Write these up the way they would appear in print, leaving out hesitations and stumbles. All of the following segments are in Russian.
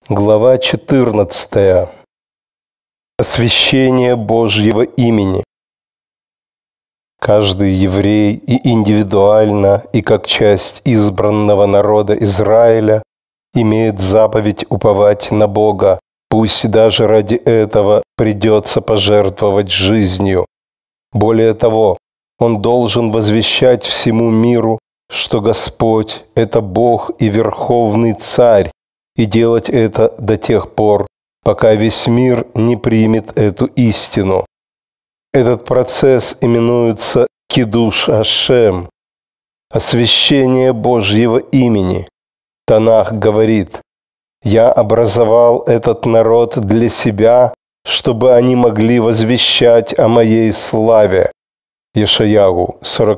Глава 14. Освящение Божьего имени. Каждый еврей и индивидуально, и как часть избранного народа Израиля имеет заповедь уповать на Бога, пусть даже ради этого придется пожертвовать жизнью. Более того, он должен возвещать всему миру, что Господь – это Бог и Верховный Царь, и делать это до тех пор, пока весь мир не примет эту истину. Этот процесс именуется Кидуш Ашем, освящение Божьего имени. Танах говорит: «Я образовал этот народ для себя, чтобы они могли возвещать о моей славе». Ешаяху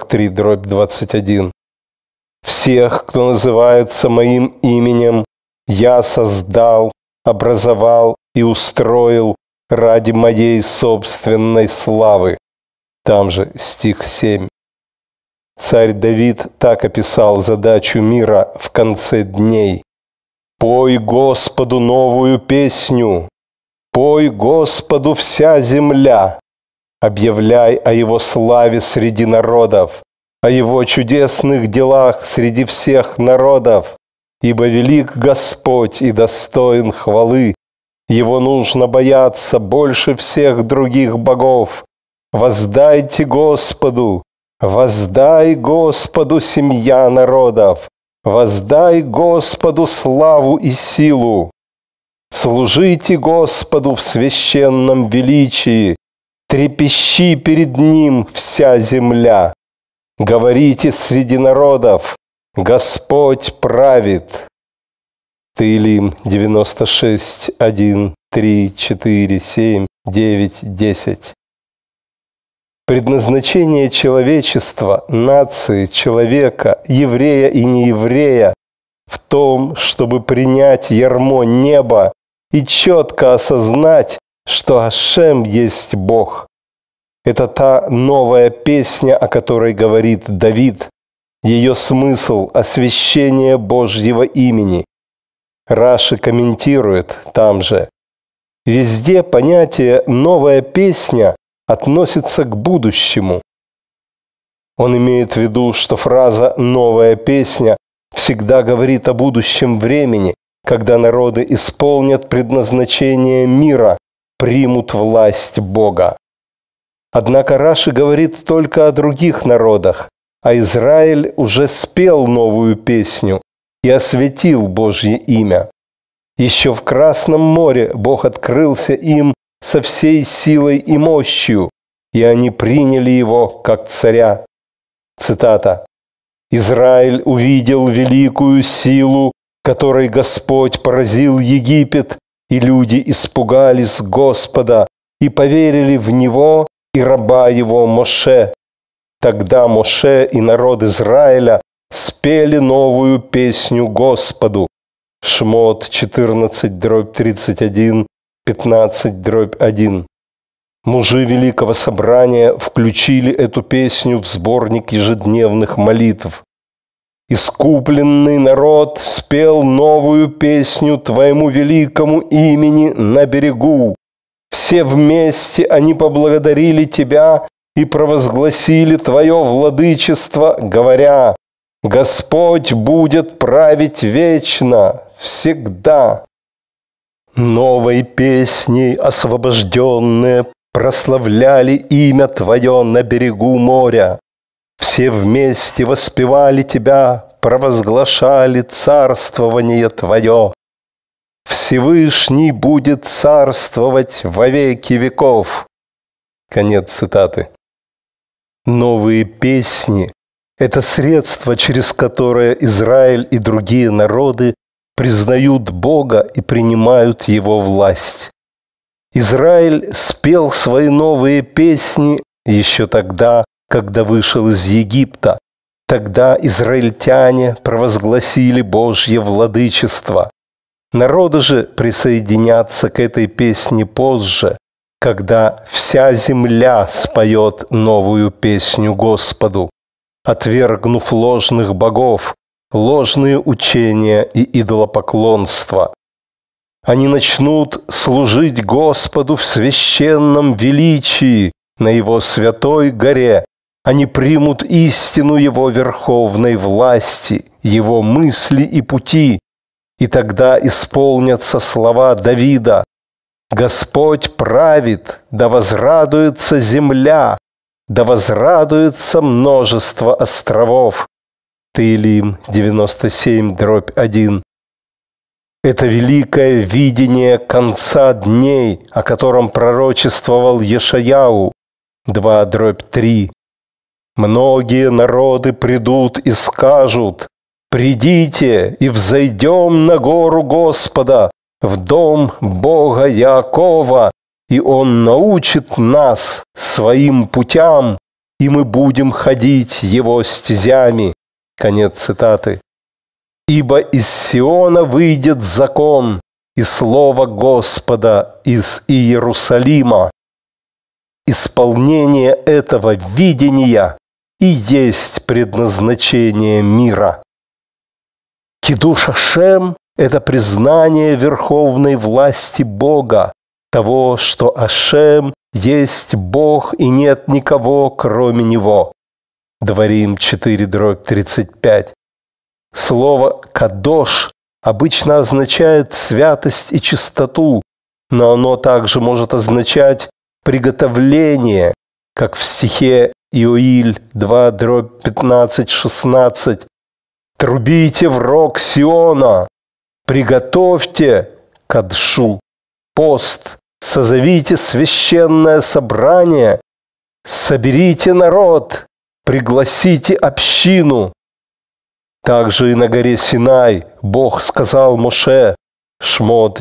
43:21. «Всех, кто называется моим именем, я создал, образовал и устроил ради моей собственной славы». Там же стих 7. Царь Давид так описал задачу мира в конце дней: «Пой Господу новую песню, пой Господу вся земля, объявляй о Его славе среди народов, о Его чудесных делах среди всех народов. Ибо велик Господь и достоин хвалы, Его нужно бояться больше всех других богов. Воздайте Господу, воздай Господу, семья народов, воздай Господу славу и силу. Служите Господу в священном величии, трепещи перед Ним вся земля. Говорите среди народов: Господь правит». Теилим 96, 1, 3, 4, 7, 9, 10. Предназначение человечества, нации, человека, еврея и нееврея в том, чтобы принять ярмо неба и четко осознать, что Ашем есть Бог. Это та новая песня, о которой говорит Давид. Ее смысл – освящение Божьего имени. Раши комментирует там же: везде понятие «новая песня» относится к будущему. Он имеет в виду, что фраза «новая песня» всегда говорит о будущем времени, когда народы исполнят предназначение мира, примут власть Бога. Однако Раши говорит только о других народах, а Израиль уже спел новую песню и осветил Божье имя. Еще в Красном море Бог открылся им со всей силой и мощью, и они приняли Его как царя. Цитата: «Израиль увидел великую силу, которой Господь поразил Египет, и люди испугались Господа и поверили в Него и раба Его Моше. Тогда Моше и народ Израиля спели новую песню Господу». Шмот 14:31, 15:1. Мужи Великого Собрания включили эту песню в сборник ежедневных молитв. «Искупленный народ спел новую песню Твоему великому имени на берегу. Все вместе они поблагодарили Тебя и провозгласили Твое владычество, говоря: Господь будет править вечно, всегда». Новой песней освобожденные прославляли имя Твое на берегу моря. Все вместе воспевали Тебя, провозглашали царствование Твое. Всевышний будет царствовать во веки веков. Конец цитаты. Новые песни – это средство, через которое Израиль и другие народы признают Бога и принимают Его власть. Израиль спел свои новые песни еще тогда, когда вышел из Египта. Тогда израильтяне провозгласили Божье владычество. Народы же присоединятся к этой песне позже, когда вся земля споет новую песню Господу, отвергнув ложных богов, ложные учения и идолопоклонство. Они начнут служить Господу в священном величии на Его святой горе. Они примут истину Его верховной власти, Его мысли и пути. И тогда исполнятся слова Давида: «Господь правит, да возрадуется земля, да возрадуется множество островов». Теилим 97:1. Это великое видение конца дней, о котором пророчествовал Ешаяу 2:3. «Многие народы придут и скажут: придите и взойдем на гору Господа, в дом Бога Яакова, и Он научит нас своим путям, и мы будем ходить Его стезями». Конец цитаты. «Ибо из Сиона выйдет закон, и слово Господа из Иерусалима». Исполнение этого видения и есть предназначение мира. Кидуш Ашем – это признание верховной власти Бога, того, что Ашем есть Бог и нет никого, кроме Него. Дворим 4:35. Слово «кадош» обычно означает святость и чистоту, но оно также может означать приготовление, как в стихе Иоиль 2:15-16. «Трубите в рог Сиона, приготовьте кадшу, пост, созовите священное собрание, соберите народ, пригласите общину». Также и на горе Синай Бог сказал Моше, Шмот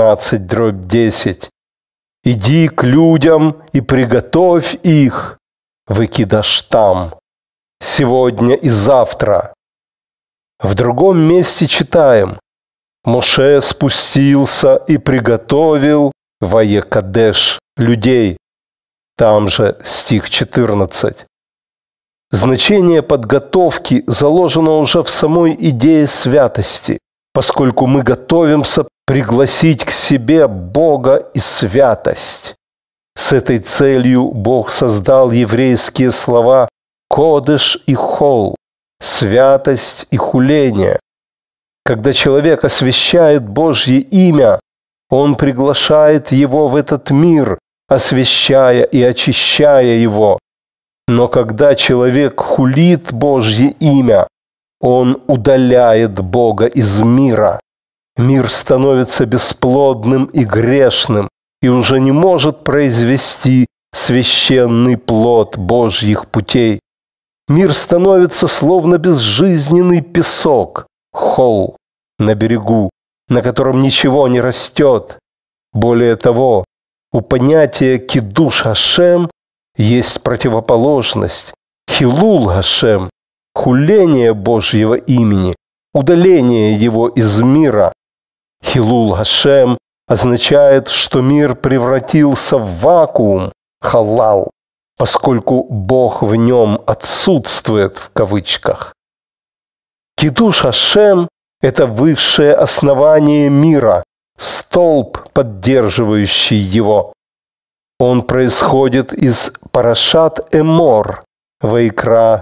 19:10, «Иди к людям и приготовь их в Экидаштам сегодня и завтра». В другом месте читаем: «Моше спустился и приготовил Ваекадеш людей». Там же стих 14. Значение подготовки заложено уже в самой идее святости, поскольку мы готовимся пригласить к себе Бога и святость. С этой целью Бог создал еврейские слова «кодеш» и «хол», «святость» и «хуление». Когда человек освящает Божье имя, он приглашает его в этот мир, освящая и очищая его. Но когда человек хулит Божье имя, он удаляет Бога из мира. Мир становится бесплодным и грешным и уже не может произвести священный плод Божьих путей. Мир становится словно безжизненный песок, хол, на берегу, на котором ничего не растет. Более того, у понятия «кидуш Ашем» есть противоположность «хилул Ашем», хуление Божьего имени, удаление его из мира. «Хилул Ашем» означает, что мир превратился в вакуум, халал, поскольку Бог в нем отсутствует в кавычках. Кидуш Ашем – это высшее основание мира, столб, поддерживающий его. Он происходит из Парашат Эмор, Ваикра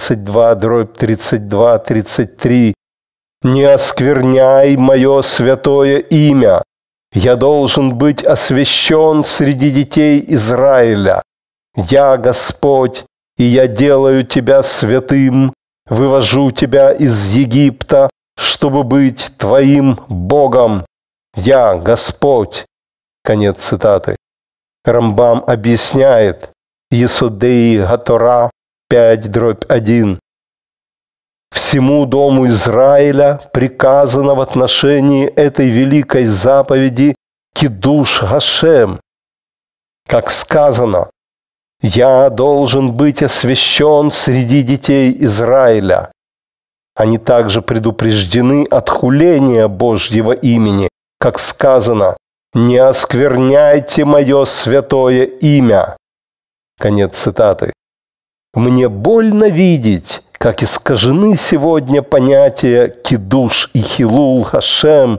22:32-33. «Не оскверняй мое святое имя, я должен быть освящен среди детей Израиля. Я Господь, и я делаю тебя святым, вывожу тебя из Египта, чтобы быть твоим Богом. Я Господь». Конец цитаты. Рамбам объясняет, Есодеи Гатора 5:1. «Всему дому Израиля приказано в отношении этой великой заповеди Кидуш Ашем. Как сказано: «Я должен быть освящен среди детей Израиля». Они также предупреждены от хуления Божьего имени, как сказано: «Не оскверняйте мое святое имя». Конец цитаты. Мне больно видеть, как искажены сегодня понятия «кидуш» и «хилул Ашем»,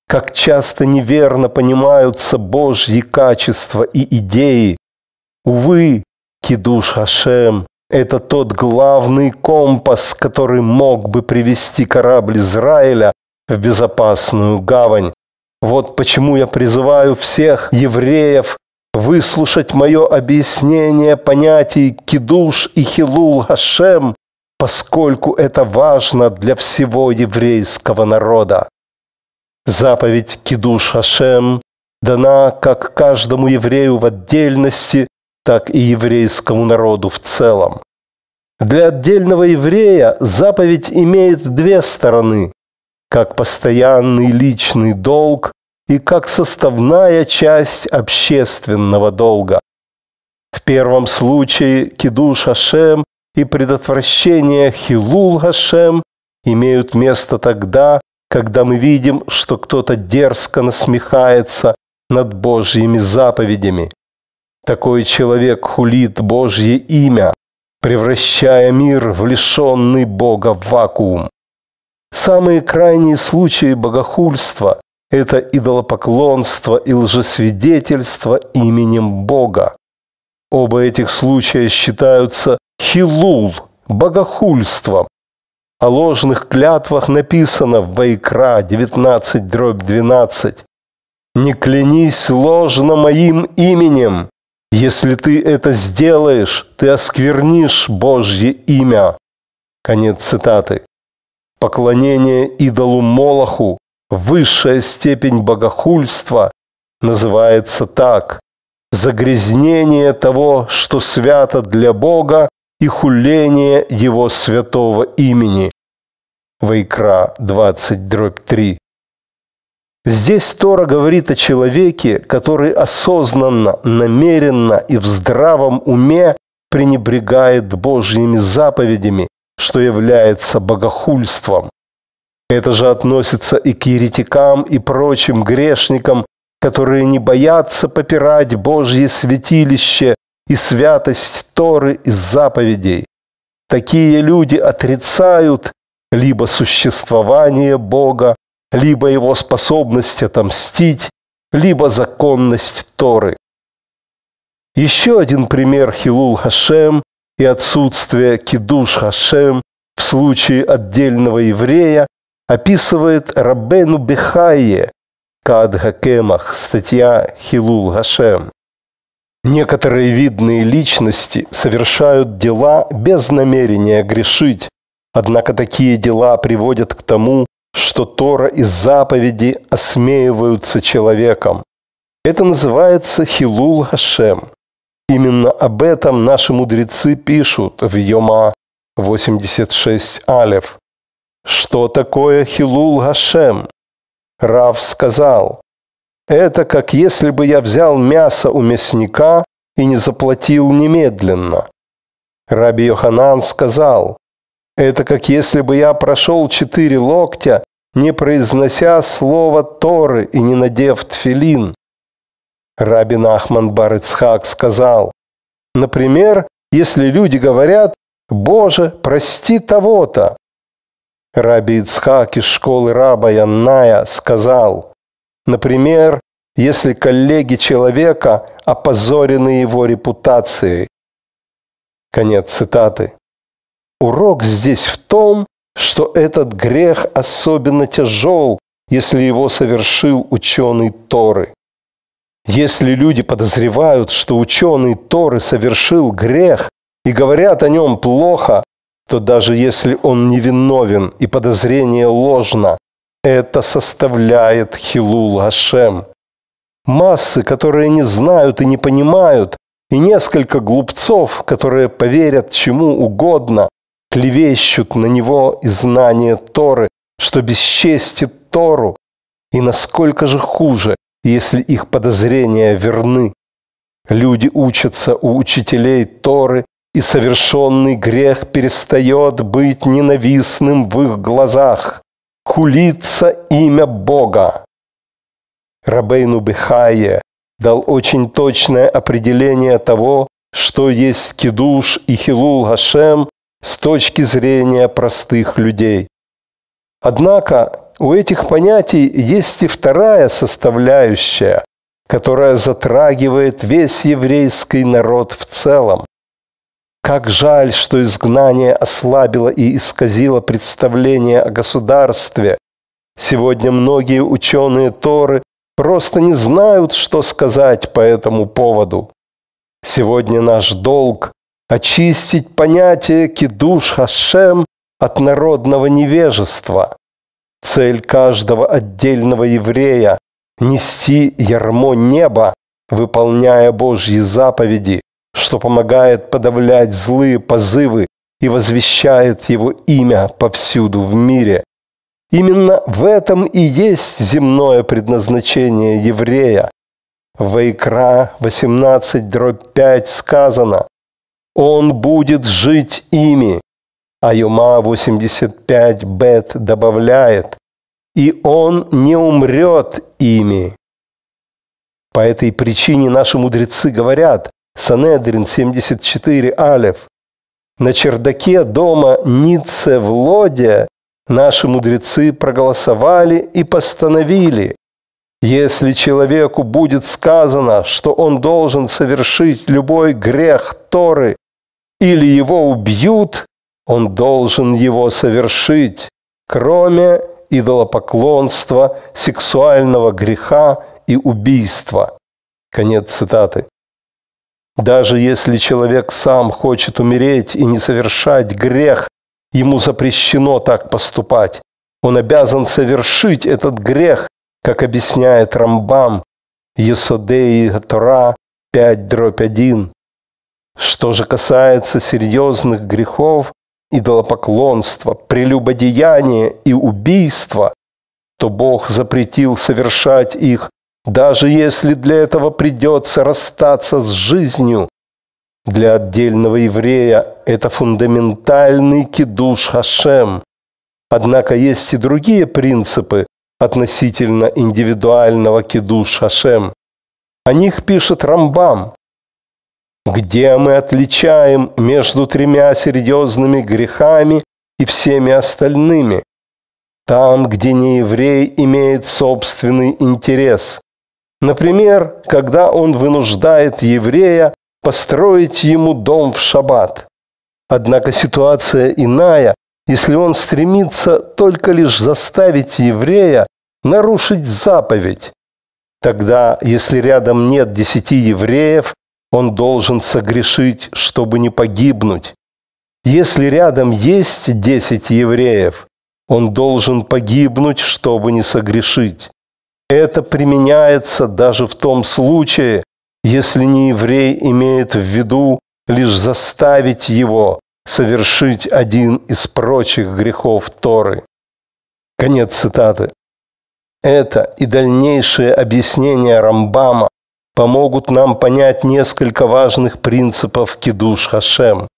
как часто неверно понимаются Божьи качества и идеи. Увы, Кидуш Хашем – это тот главный компас, который мог бы привести корабль Израиля в безопасную гавань. Вот почему я призываю всех евреев выслушать мое объяснение понятий Кидуш и Хилул Хашем, поскольку это важно для всего еврейского народа. Заповедь Кидуш Хашем дана как каждому еврею в отдельности, так и еврейскому народу в целом. Для отдельного еврея заповедь имеет две стороны – как постоянный личный долг и как составная часть общественного долга. В первом случае Кидуш Хашем и предотвращение Хилул Хашем имеют место тогда, когда мы видим, что кто-то дерзко насмехается над Божьими заповедями. Такой человек хулит Божье имя, превращая мир в лишенный Бога вакуум. Самые крайние случаи богохульства – это идолопоклонство и лжесвидетельство именем Бога. Оба этих случая считаются хилул – богохульством. О ложных клятвах написано в Вайкра 19:12. «Не клянись ложно моим именем. Если ты это сделаешь, ты осквернишь Божье имя». Конец цитаты. Поклонение идолу Молоху, высшая степень богохульства, называется так: загрязнение того, что свято для Бога, и хуление Его святого имени. Вайкра 20:3. Здесь Тора говорит о человеке, который осознанно, намеренно и в здравом уме пренебрегает Божьими заповедями, что является богохульством. Это же относится и к еретикам и прочим грешникам, которые не боятся попирать Божье святилище и святость Торы и заповедей. Такие люди отрицают либо существование Бога, либо Его способность отомстить, либо законность Торы. Еще один пример Хилул Хашем и отсутствие Кидуш Хашем в случае отдельного еврея описывает Раббейну Бехайе, Кад Хакемах, статья Хилул Хашем. Некоторые видные личности совершают дела без намерения грешить, однако такие дела приводят к тому, что Тора и заповеди осмеиваются человеком. Это называется Хилул Хашем. Именно об этом наши мудрецы пишут в Йома 86 алеф. Что такое Хилул Хашем? Рав сказал: это как если бы я взял мясо у мясника и не заплатил немедленно. Раби Йоханан сказал: это как если бы я прошел 4 локтя, не произнося слово Торы и не надев тфилин. Раби Нахман бар Ицхак сказал: например, если люди говорят: «Боже, прости того-то». Раби Ицхак из школы раба Янная сказал: например, если коллеги человека опозорены его репутацией. Конец цитаты. Урок здесь в том, что этот грех особенно тяжел, если его совершил ученый Торы. Если люди подозревают, что ученый Торы совершил грех и говорят о нем плохо, то даже если он невиновен и подозрение ложно, это составляет Хилул Хашем. Массы, которые не знают и не понимают, и несколько глупцов, которые поверят чему угодно, клевещут на него и знание Торы, что бесчестит Тору. И насколько же хуже, если их подозрения верны. Люди учатся у учителей Торы, и совершенный грех перестает быть ненавистным в их глазах. Хулится имя Бога. Рабейну Бехайе дал очень точное определение того, что есть Кидуш и Хилул Хашем с точки зрения простых людей. Однако у этих понятий есть и вторая составляющая, которая затрагивает весь еврейский народ в целом. Как жаль, что изгнание ослабило и исказило представление о государстве. Сегодня многие ученые Торы просто не знают, что сказать по этому поводу. Сегодня наш долг – очистить понятие «кидуш Хашем» от народного невежества. Цель каждого отдельного еврея – нести ярмо неба, выполняя Божьи заповеди, что помогает подавлять злые позывы и возвещает Его имя повсюду в мире. Именно в этом и есть земное предназначение еврея. В Ваикра 18:5 сказано: «Он будет жить ими». А Йома 85 бет добавляет: «И он не умрет ими». По этой причине наши мудрецы говорят, Санедрин 74 алеф: «На чердаке дома Ницце в Лоде наши мудрецы проголосовали и постановили: если человеку будет сказано, что он должен совершить любой грех Торы или его убьют, он должен его совершить, кроме идолопоклонства, сексуального греха и убийства». Конец цитаты. Даже если человек сам хочет умереть и не совершать грех, ему запрещено так поступать. Он обязан совершить этот грех, как объясняет Рамбам, Есодей Тора 5:1. Что же касается серьезных грехов, идолопоклонства, прелюбодеяния и убийства, то Бог запретил совершать их, даже если для этого придется расстаться с жизнью. Для отдельного еврея это фундаментальный кидуш Хашем. Однако есть и другие принципы относительно индивидуального кидуш Хашем. О них пишет Рамбам: где мы отличаем между 3 серьезными грехами и всеми остальными? Там, где нееврей имеет собственный интерес. Например, когда он вынуждает еврея построить ему дом в шаббат. Однако ситуация иная, если он стремится только лишь заставить еврея нарушить заповедь. Тогда, если рядом нет 10 евреев, он должен согрешить, чтобы не погибнуть. Если рядом есть 10 евреев, он должен погибнуть, чтобы не согрешить. Это применяется даже в том случае, если нееврей имеет в виду лишь заставить его совершить один из прочих грехов Торы. Конец цитаты. Это и дальнейшие объяснения Рамбама помогут нам понять несколько важных принципов кидуш Хашем.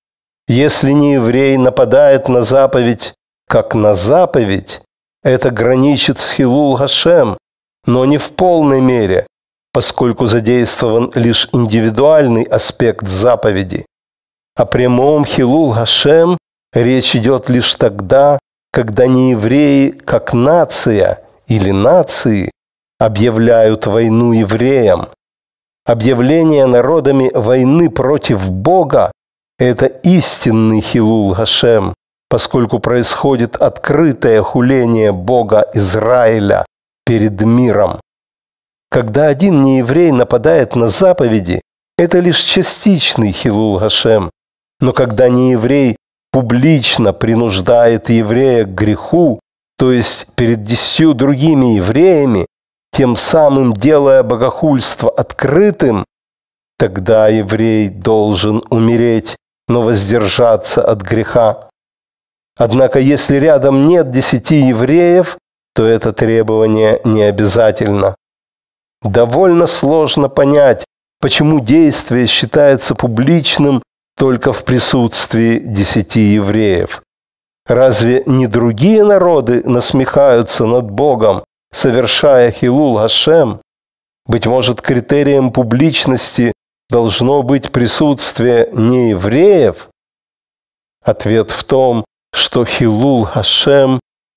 Если нееврей нападает на заповедь как на заповедь, это граничит с хилул Хашем, но не в полной мере, поскольку задействован лишь индивидуальный аспект заповеди. О прямом хилул Хашем речь идет лишь тогда, когда неевреи как нация или нации объявляют войну евреям. Объявление народами войны против Бога – это истинный хилул Хашем, поскольку происходит открытое хуление Бога Израиля перед миром. Когда один нееврей нападает на заповеди, это лишь частичный хилул Хашем, но когда нееврей публично принуждает еврея к греху, то есть перед 10 другими евреями, тем самым делая богохульство открытым, тогда еврей должен умереть, но воздержаться от греха. Однако, если рядом нет 10 евреев, то это требование не обязательно. Довольно сложно понять, почему действие считается публичным только в присутствии 10 евреев. Разве не другие народы насмехаются над Богом, совершая хилул Хашем? Быть может, критерием публичности должно быть присутствие неевреев? Ответ в том, что хилул Хашем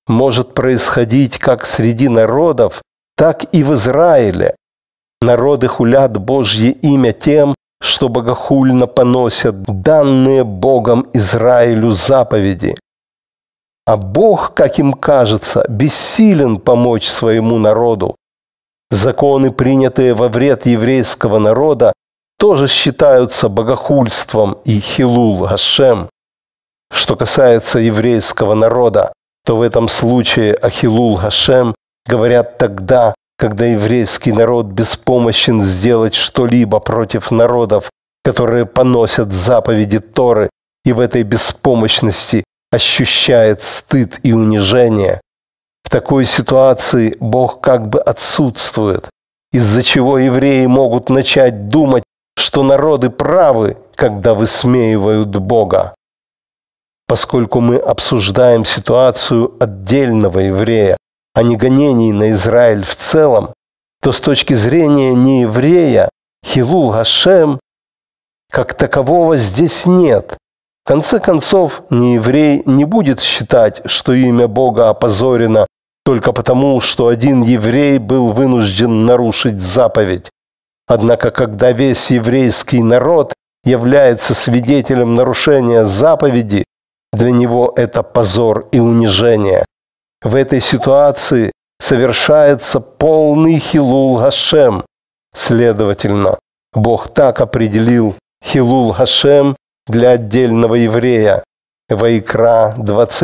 может происходить как среди народов, так и в Израиле. Народы хулят Божье имя тем, что богохульно поносят данные Богом Израилю заповеди. А Бог, как им кажется, бессилен помочь своему народу. Законы, принятые во вред еврейского народа, тоже считаются богохульством и хилул Гашем. Что касается еврейского народа, то в этом случае о хилул Гашем говорят тогда, когда еврейский народ беспомощен сделать что-либо против народов, которые поносят заповеди Торы, и в этой беспомощности ощущает стыд и унижение. В такой ситуации Бог как бы отсутствует, из-за чего евреи могут начать думать, что народы правы, когда высмеивают Бога. Поскольку мы обсуждаем ситуацию отдельного еврея, а не гонений на Израиль в целом, то с точки зрения нееврея хилул Гашем как такового здесь нет. В конце концов, нееврей не будет считать, что имя Бога опозорено только потому, что один еврей был вынужден нарушить заповедь. Однако, когда весь еврейский народ является свидетелем нарушения заповеди, для него это позор и унижение. В этой ситуации совершается полный хилул Гашем. Следовательно, Бог так определил хилул Гашем для отдельного еврея. Ваикра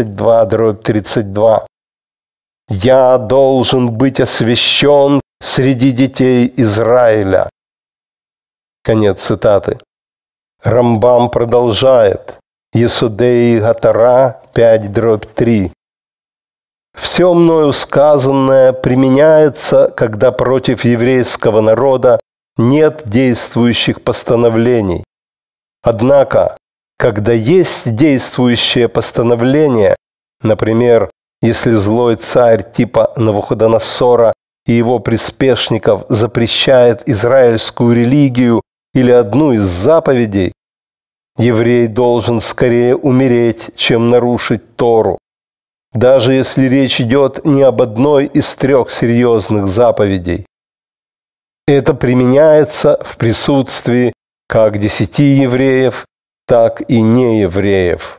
22:32. «Я должен быть освящен среди детей Израиля». Конец цитаты. Рамбам продолжает. Есодей Гатара 5:3. «Все мною сказанное применяется, когда против еврейского народа нет действующих постановлений. Однако, когда есть действующее постановление, например, если злой царь типа Навуходоносора и его приспешников запрещает израильскую религию или одну из заповедей, еврей должен скорее умереть, чем нарушить Тору, даже если речь идет не об одной из 3 серьезных заповедей. Это применяется в присутствии как 10 евреев, так и неевреев.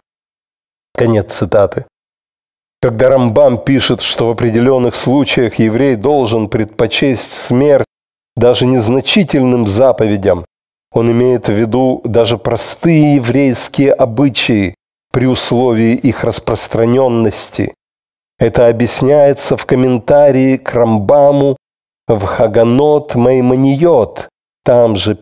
Конец цитаты. Когда Рамбам пишет, что в определенных случаях еврей должен предпочесть смерть даже незначительным заповедям, он имеет в виду даже простые еврейские обычаи при условии их распространенности. Это объясняется в комментарии к Рамбаму в Хаганот Маймониот, там же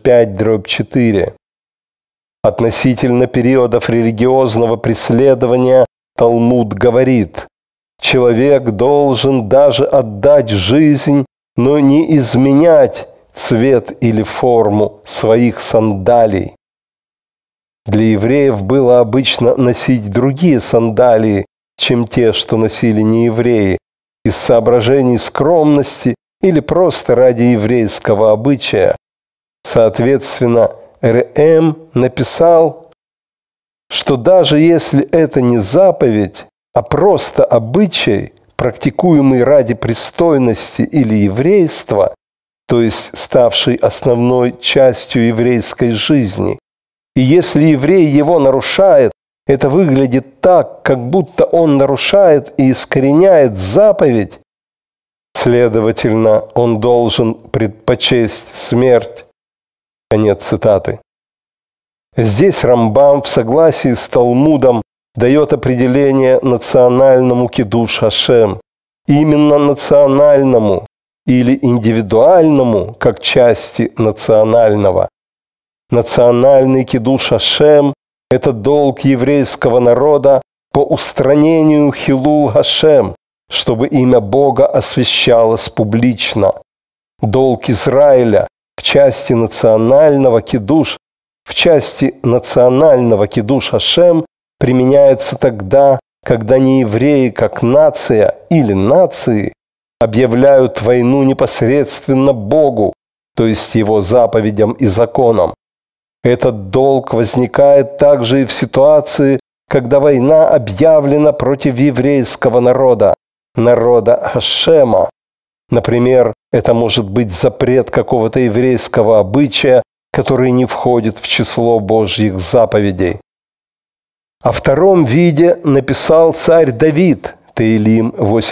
5:4. Относительно периодов религиозного преследования Талмуд говорит: человек должен даже отдать жизнь, но не изменять цвет или форму своих сандалий. Для евреев было обычно носить другие сандалии, чем те, что носили неевреи, из соображений скромности или просто ради еврейского обычая. Соответственно, Р.М. написал, что даже если это не заповедь, а просто обычай, практикуемый ради пристойности или еврейства, то есть ставший основной частью еврейской жизни, и если еврей его нарушает, это выглядит так, как будто он нарушает и искореняет заповедь, следовательно, он должен предпочесть смерть. Конец цитаты. Здесь Рамбам в согласии с Талмудом дает определение национальному кидуш Хашем, именно национальному или индивидуальному, как части национального. Национальный кидуш Хашем – это долг еврейского народа по устранению хилул Хашем, чтобы имя Бога освящалось публично. Долг Израиля в части национального кидуш Хашем применяется тогда, когда неевреи как нация или нации объявляют войну непосредственно Богу, то есть Его заповедям и законам. Этот долг возникает также и в ситуации, когда война объявлена против еврейского народа, народа Ашема. Например, это может быть запрет какого-то еврейского обычая, который не входит в число Божьих заповедей. О втором виде написал царь Давид, Теилим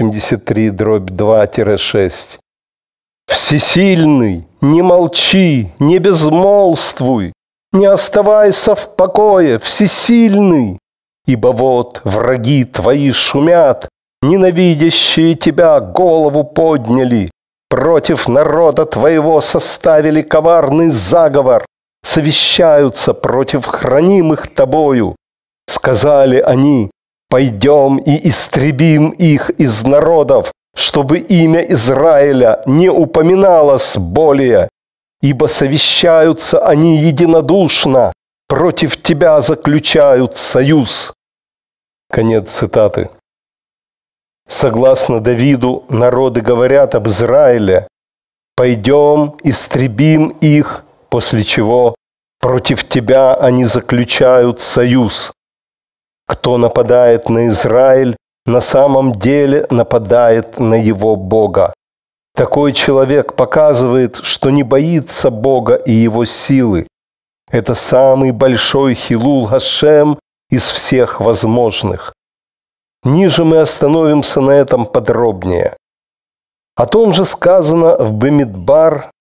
83:2-6. «Всесильный, не молчи, не безмолвствуй, не оставайся в покое, всесильный, ибо вот враги твои шумят, ненавидящие тебя голову подняли, против народа твоего составили коварный заговор, совещаются против хранимых тобою. Сказали они: пойдем и истребим их из народов, чтобы имя Израиля не упоминалось более, ибо совещаются они единодушно, против тебя заключают союз». Конец цитаты. Согласно Давиду, народы говорят об Израиле: «Пойдем, истребим их», после чего против тебя они заключают союз. Кто нападает на Израиль, на самом деле нападает на его Бога. Такой человек показывает, что не боится Бога и его силы. Это самый большой хилул Гашем из всех возможных. Ниже мы остановимся на этом подробнее. О том же сказано в Бамидбар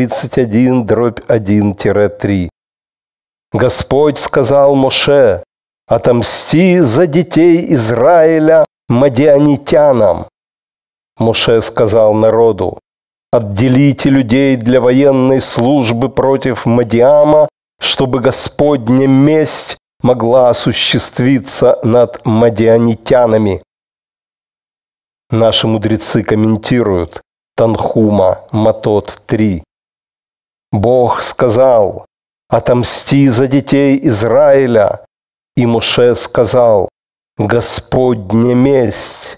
31:1-3. «Господь сказал Моше: отомсти за детей Израиля мадианитянам». Моше сказал народу: отделите людей для военной службы против Мадиама, чтобы Господня месть могла осуществиться над мадианитянами. Наши мудрецы комментируют Танхума, Матот 3. Бог сказал: отомсти за детей Израиля. И Моше сказал: Господня месть.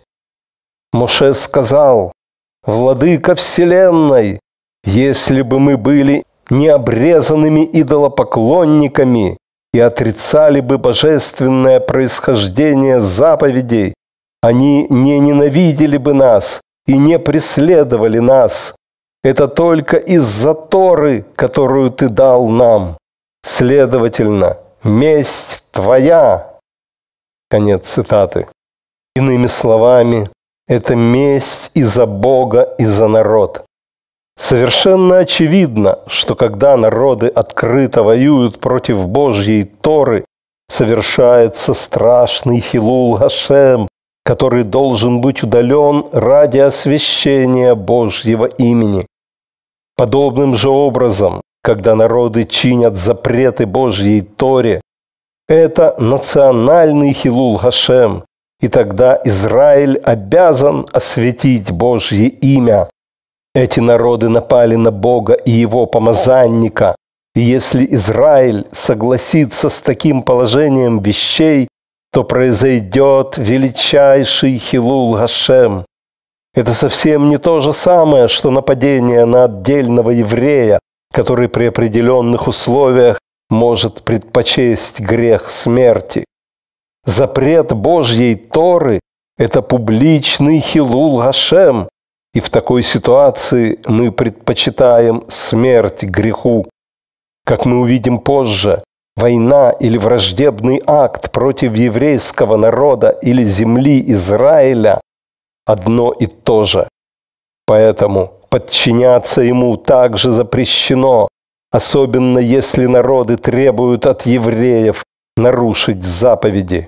Моше сказал: Владыка вселенной, если бы мы были необрезанными идолопоклонниками и отрицали бы божественное происхождение заповедей, они не ненавидели бы нас и не преследовали нас. Это только из-за Торы, которую ты дал нам. Следовательно, месть твоя». Конец цитаты. Иными словами, это месть и за Бога, и за народ. Совершенно очевидно, что когда народы открыто воюют против Божьей Торы, совершается страшный хилул Гашем, который должен быть удален ради освящения Божьего имени. Подобным же образом, когда народы чинят запреты Божьей Торе, это национальный хилул Гашем, и тогда Израиль обязан осветить Божье имя. Эти народы напали на Бога и Его помазанника, и если Израиль согласится с таким положением вещей, то произойдет величайший хилул Гашем. Это совсем не то же самое, что нападение на отдельного еврея, который при определенных условиях может предпочесть грех смерти. Запрет Божьей Торы – это публичный хилул Гашем, и в такой ситуации мы предпочитаем смерть греху. Как мы увидим позже, война или враждебный акт против еврейского народа или земли Израиля – одно и то же. Поэтому подчиняться ему также запрещено, особенно если народы требуют от евреев нарушить заповеди.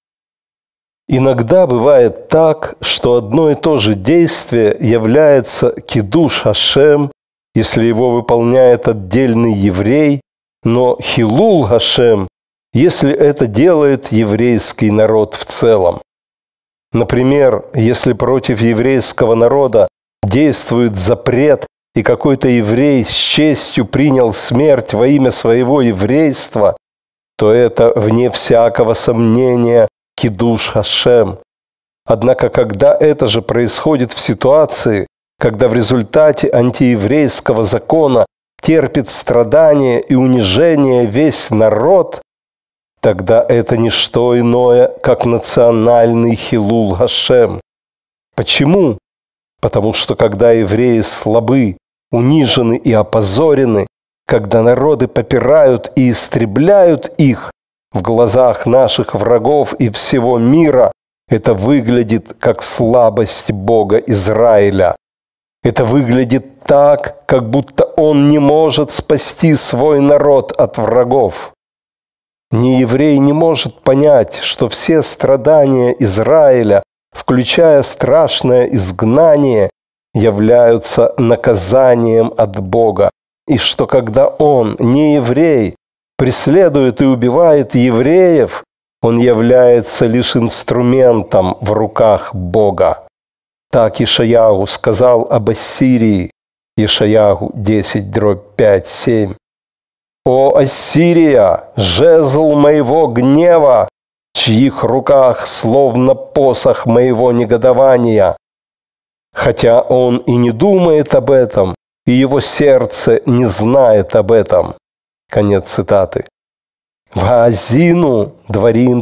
Иногда бывает так, что одно и то же действие является кидуш Ашем, если его выполняет отдельный еврей, но хилул Ашем, если это делает еврейский народ в целом. Например, если против еврейского народа действует запрет, и какой-то еврей с честью принял смерть во имя своего еврейства, то это, вне всякого сомнения, кидуш Ашем. Однако, когда это же происходит в ситуации, когда в результате антиеврейского закона терпит страдания и унижение весь народ, тогда это не что иное, как национальный хилул Гашем. Почему? Потому что когда евреи слабы, унижены и опозорены, когда народы попирают и истребляют их в глазах наших врагов и всего мира, это выглядит как слабость Бога Израиля. Это выглядит так, как будто Он не может спасти свой народ от врагов. Нееврей не может понять, что все страдания Израиля, включая страшное изгнание, являются наказанием от Бога, и что когда он, нееврей, преследует и убивает евреев, он является лишь инструментом в руках Бога. Так Ишаяху сказал об Ассирии, Ишаяху 10:5-7. «О Ассирия, жезл моего гнева, в чьих руках словно посох моего негодования». Хотя он и не думает об этом, и его сердце не знает об этом. Конец цитаты. Ваазину, Дворим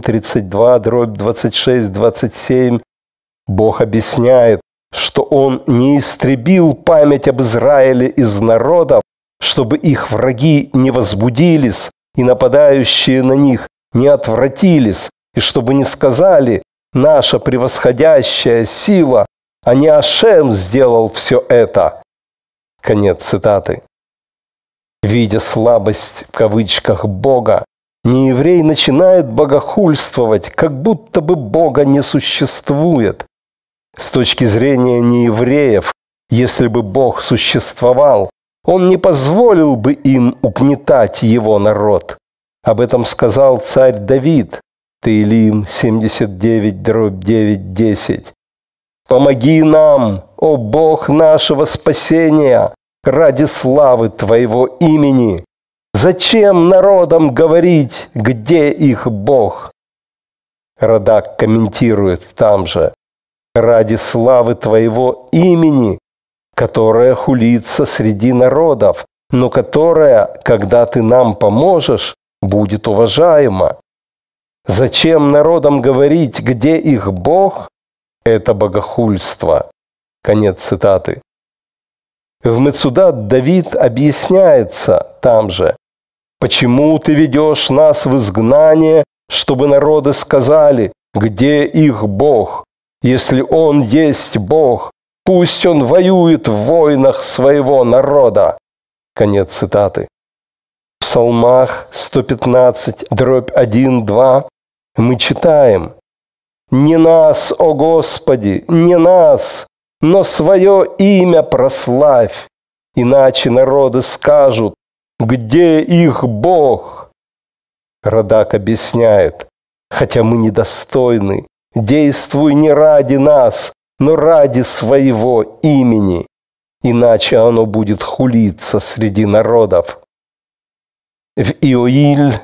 32:26-27, Бог объясняет, что Он не истребил память об Израиле из народов, чтобы их враги не возбудились и нападающие на них не отвратились, и чтобы не сказали «наша превосходящая сила», а не Ашем сделал все это. Конец цитаты. Видя слабость в кавычках Бога, нееврей начинает богохульствовать, как будто бы Бога не существует. С точки зрения неевреев, если бы Бог существовал, Он не позволил бы им угнетать Его народ. Об этом сказал царь Давид, Теилим 79:9-10. «Помоги нам, о Бог нашего спасения, ради славы Твоего имени. Зачем народам говорить, где их Бог?» Радак комментирует там же: «Ради славы Твоего имени, которая хулится среди народов, но которая, когда Ты нам поможешь, будет уважаема. Зачем народам говорить, где их Бог? Это богохульство». Конец цитаты. В Мецудат Давид объясняется там же: «Почему ты ведешь нас в изгнание, чтобы народы сказали, где их Бог? Если Он есть Бог, пусть Он воюет в войнах своего народа». Конец цитаты. В Псалмах 115:1-2 мы читаем: «Не нас, о Господи, не нас, но свое имя прославь, иначе народы скажут, где их Бог?» Радак объясняет: «Хотя мы недостойны, действуй не ради нас, но ради своего имени, иначе оно будет хулиться среди народов». В Иоиль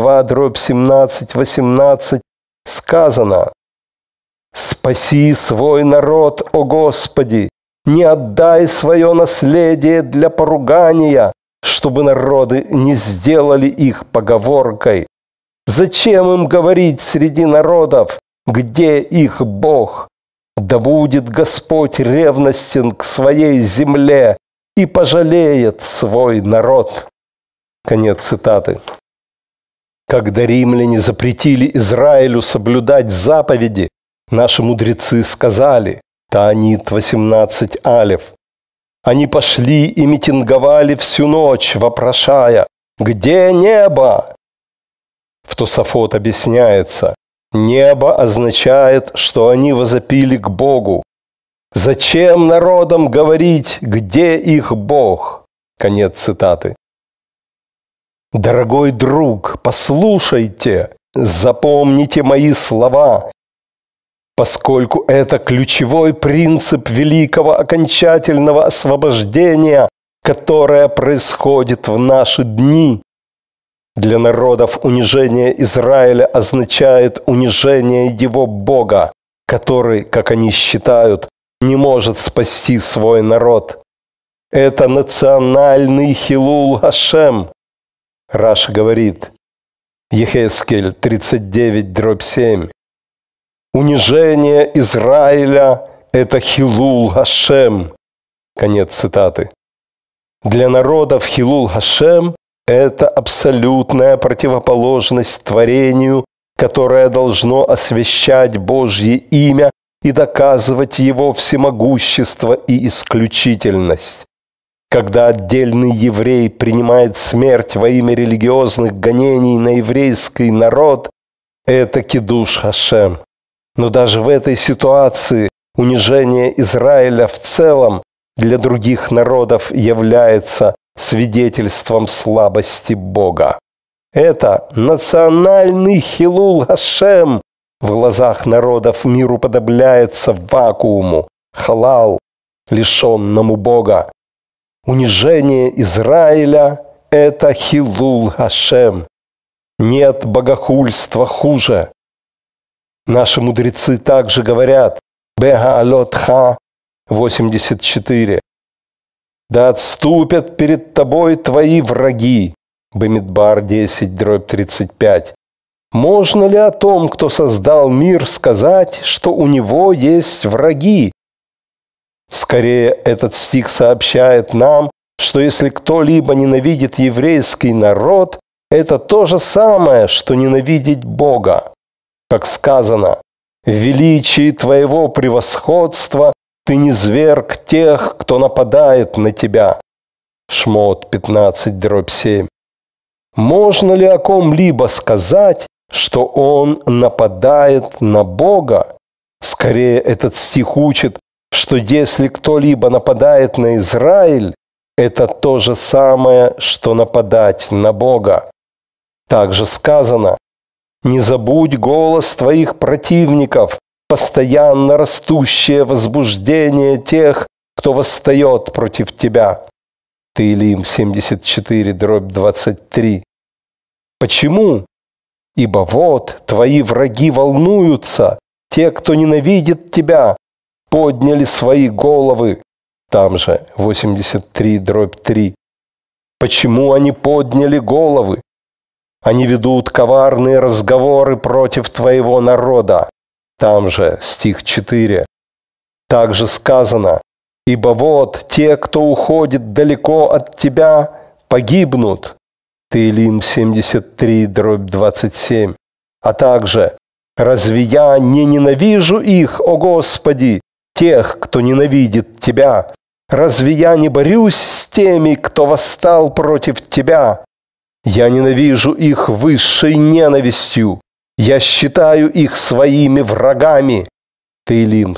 2:17-18 сказано: «Спаси свой народ, о Господи, не отдай свое наследие для поругания, чтобы народы не сделали их поговоркой. Зачем им говорить среди народов, где их Бог? Да будет Господь ревностен к своей земле и пожалеет свой народ». Конец цитаты. Когда римляне запретили Израилю соблюдать заповеди, наши мудрецы сказали, Таанит 18 алеф: «Они пошли и митинговали всю ночь, вопрошая, где небо?» В Тосафот объясняется: небо означает, что они возопили к Богу. «Зачем народам говорить, где их Бог?» Конец цитаты. Дорогой друг, послушайте, запомните мои слова, поскольку это ключевой принцип великого окончательного освобождения, которое происходит в наши дни. Для народов унижение Израиля означает унижение его Бога, который, как они считают, не может спасти свой народ. Это национальный хилул Хашем. Раша говорит, Ехескель 39:7. Унижение Израиля – это Хилул Гашем. Конец цитаты. Для народов Хилул Гашем – это абсолютная противоположность творению, которое должно освящать Божье имя и доказывать его всемогущество и исключительность. Когда отдельный еврей принимает смерть во имя религиозных гонений на еврейский народ, это кидуш Гашем. Но даже в этой ситуации унижение Израиля в целом для других народов является свидетельством слабости Бога. Это национальный Хилул Гашем в глазах народов мир уподобляется вакууму, халал, лишенному Бога. Унижение Израиля – это Хилул Гашем. Нет богохульства хуже. Наши мудрецы также говорят, Бегаалот-ха 84. «Да отступят перед тобой твои враги». Бамидбар 10:35. Можно ли о том, кто создал мир, сказать, что у него есть враги? Скорее, этот стих сообщает нам, что если кто-либо ненавидит еврейский народ, это то же самое, что ненавидеть Бога. Как сказано, «В величии твоего превосходства ты низвергг тех, кто нападает на тебя». Шмот 15:7. Можно ли о ком-либо сказать, что он нападает на Бога? Скорее, этот стих учит, что если кто-либо нападает на Израиль, это то же самое, что нападать на Бога. Также сказано, «Не забудь голос твоих противников, постоянно растущее возбуждение тех, кто восстает против тебя». Теилим 74:23. Почему? Ибо вот твои враги волнуются, те, кто ненавидит тебя, подняли свои головы. Там же 83:3. Почему они подняли головы? Они ведут коварные разговоры против твоего народа. Там же стих 4. Также сказано, «Ибо вот те, кто уходит далеко от тебя, погибнут». Теилим 73:27. А также, «Разве я не ненавижу их, о Господи, тех, кто ненавидит Тебя? Разве я не борюсь с теми, кто восстал против Тебя? Я ненавижу их высшей ненавистью. Я считаю их своими врагами». Теилим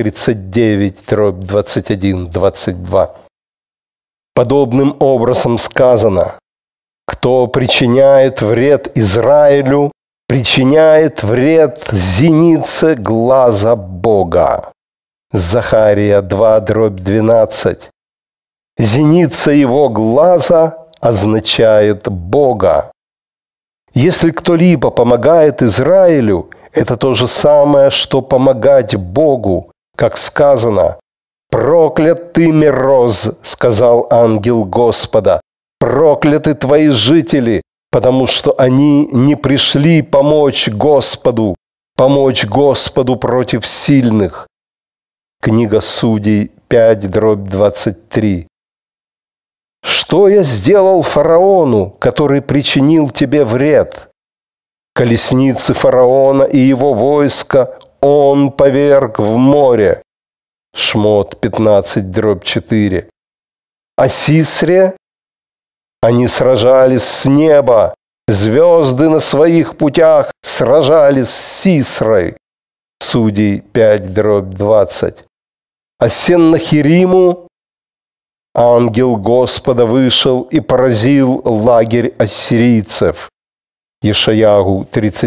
139:21-22. Подобным образом сказано, «Кто причиняет вред Израилю, причиняет вред зенице глаза Бога». Захария 2:12. Зеница его глаза означает Бога. Если кто-либо помогает Израилю, это то же самое, что помогать Богу, как сказано, «Проклят ты, Мероз, — сказал ангел Господа, — прокляты твои жители, потому что они не пришли помочь Господу против сильных». Книга Судей 5:23. «Что я сделал фараону, который причинил тебе вред? Колесницы фараона и его войска он поверг в море». Шмот 15:4. «А Сисре? Они сражались с неба, звезды на своих путях сражались с Сисрой». Судей 5:20. «А Сеннахириму? Ангел Господа вышел и поразил лагерь ассирийцев». Ешаягу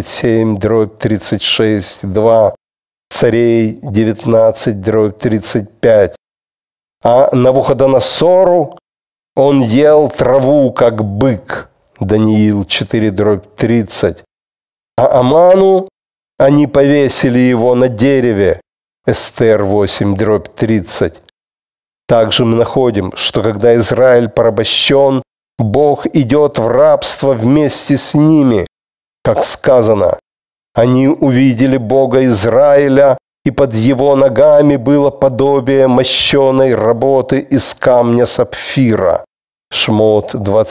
37:36-2, Царей 19:35. «А Навуходоносору он ел траву, как бык». Даниил 4:30. «А Аману они повесили его на дереве». Эстер 8:30. Также мы находим, что когда Израиль порабощен, Бог идет в рабство вместе с ними. Как сказано, «Они увидели Бога Израиля и под его ногами было подобие мощеной работы из камня сапфира. Шмот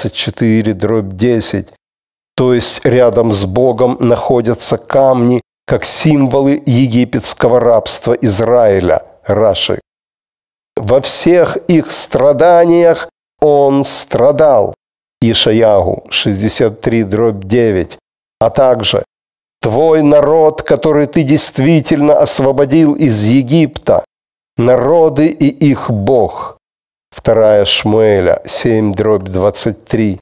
24:10. То есть рядом с Богом находятся камни, как символы египетского рабства Израиля. Раши. Во всех их страданиях он страдал. Ишаягу 63:9. А также твой народ, который ты действительно освободил из Египта, народы и их Бог. 2 Шмуэля 7:23.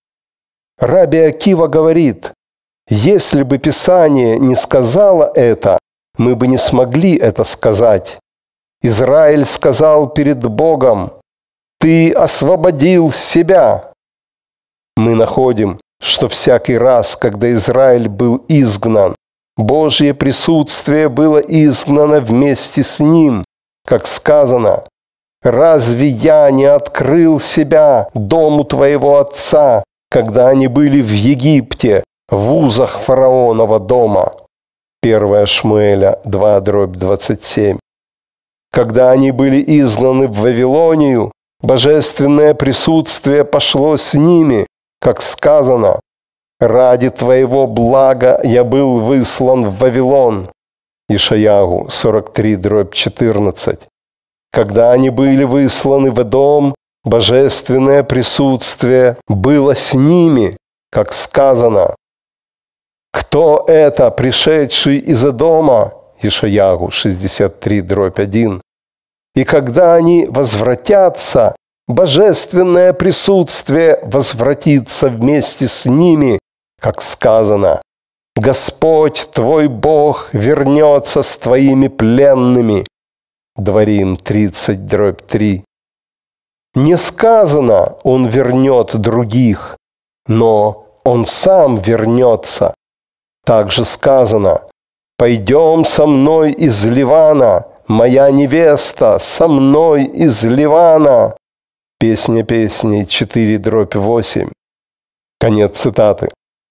Раби Акива говорит: если бы Писание не сказало это, мы бы не смогли это сказать. Израиль сказал перед Богом: «Ты освободил себя». Мы находим, что всякий раз, когда Израиль был изгнан, Божье присутствие было изгнано вместе с ним, как сказано: «Разве я не открыл себя дому твоего отца, когда они были в Египте, в узах фараонова дома?» 1 Шмуэля 2:27. Когда они были изгнаны в Вавилонию, божественное присутствие пошло с ними, как сказано: «Ради твоего блага я был выслан в Вавилон». Ишаягу 43:14. Когда они были высланы в Эдом, божественное присутствие было с ними, как сказано: «Кто это, пришедший из Эдома?» Ишаягу 63:1. И когда они возвратятся, божественное присутствие возвратится вместе с ними, как сказано: «Господь твой Бог вернется с твоими пленными». Дворим 30:3. Не сказано: «Он вернет других», но «Он сам вернется». Также сказано: «Пойдем со мной из Ливана, моя невеста со мной из Ливана». Песня песней 4:8. Конец цитаты.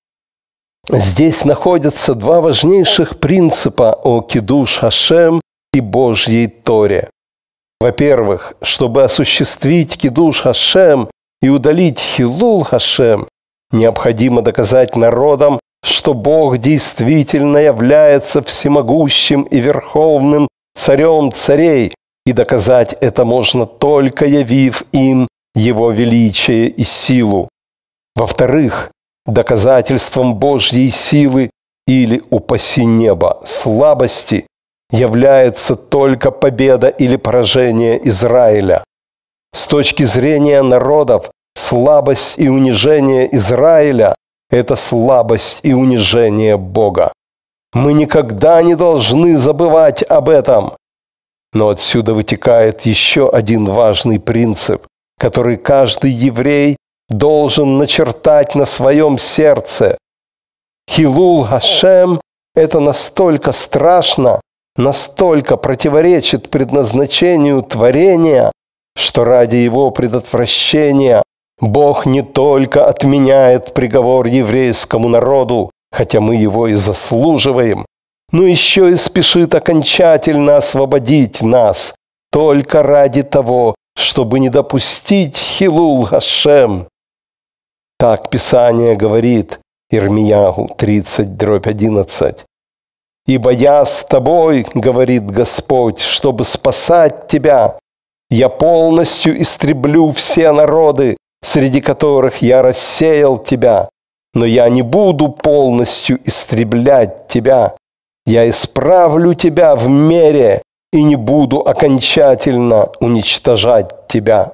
Здесь находятся два важнейших принципа о Кидуш Хашем и Божьей Торе. Во-первых, чтобы осуществить Кидуш Хашем и удалить Хилул Хашем, необходимо доказать народам, что Бог действительно является всемогущим и верховным царем царей, и доказать это можно только явив им Его величие и силу. Во-вторых, доказательством Божьей силы или, упаси небо, слабости является только победа или поражение Израиля. С точки зрения народов, слабость и унижение Израиля – это слабость и унижение Бога. Мы никогда не должны забывать об этом. Но отсюда вытекает еще один важный принцип, который каждый еврей должен начертать на своем сердце. Хилул Хашем – это настолько страшно, настолько противоречит предназначению творения, что ради его предотвращения Бог не только отменяет приговор еврейскому народу, хотя мы его и заслуживаем, но еще и спешит окончательно освободить нас только ради того, чтобы не допустить Хилул Хашем. Так Писание говорит, Ирмиягу 30:11. «Ибо я с тобой, говорит Господь, чтобы спасать тебя. Я полностью истреблю все народы, среди которых я рассеял тебя, но я не буду полностью истреблять тебя. Я исправлю тебя в мере и не буду окончательно уничтожать тебя».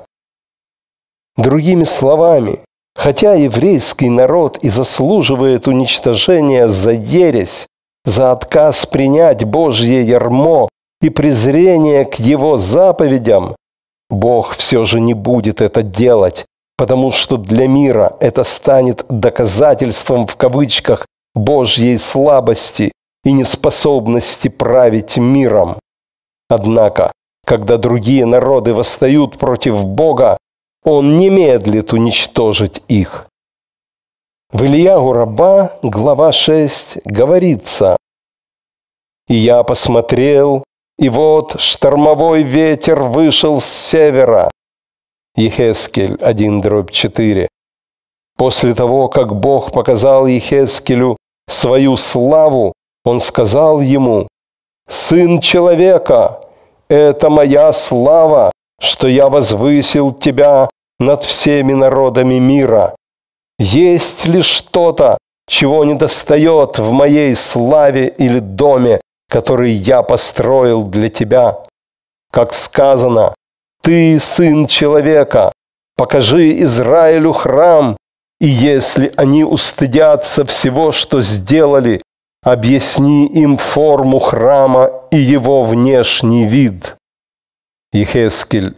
Другими словами, хотя еврейский народ и заслуживает уничтожения за ересь, за отказ принять Божье ярмо и презрение к его заповедям, Бог все же не будет это делать, потому что для мира это станет доказательством в кавычках Божьей слабости и неспособности править миром. Однако, когда другие народы восстают против Бога, Он не медлит уничтожить их. В Ильягу Раба, глава 6, говорится: «И я посмотрел, и вот штормовой ветер вышел с севера. Ехескель 1:4. После того, как Бог показал Ехескелю свою славу, Он сказал ему: «Сын человека, это моя слава, что я возвысил тебя над всеми народами мира. Есть ли что-то, чего недостает в моей славе или доме, который я построил для тебя? Как сказано: ты, сын человека, покажи Израилю храм, и если они устыдятся всего, что сделали, объясни им форму храма и его внешний вид». Ехескель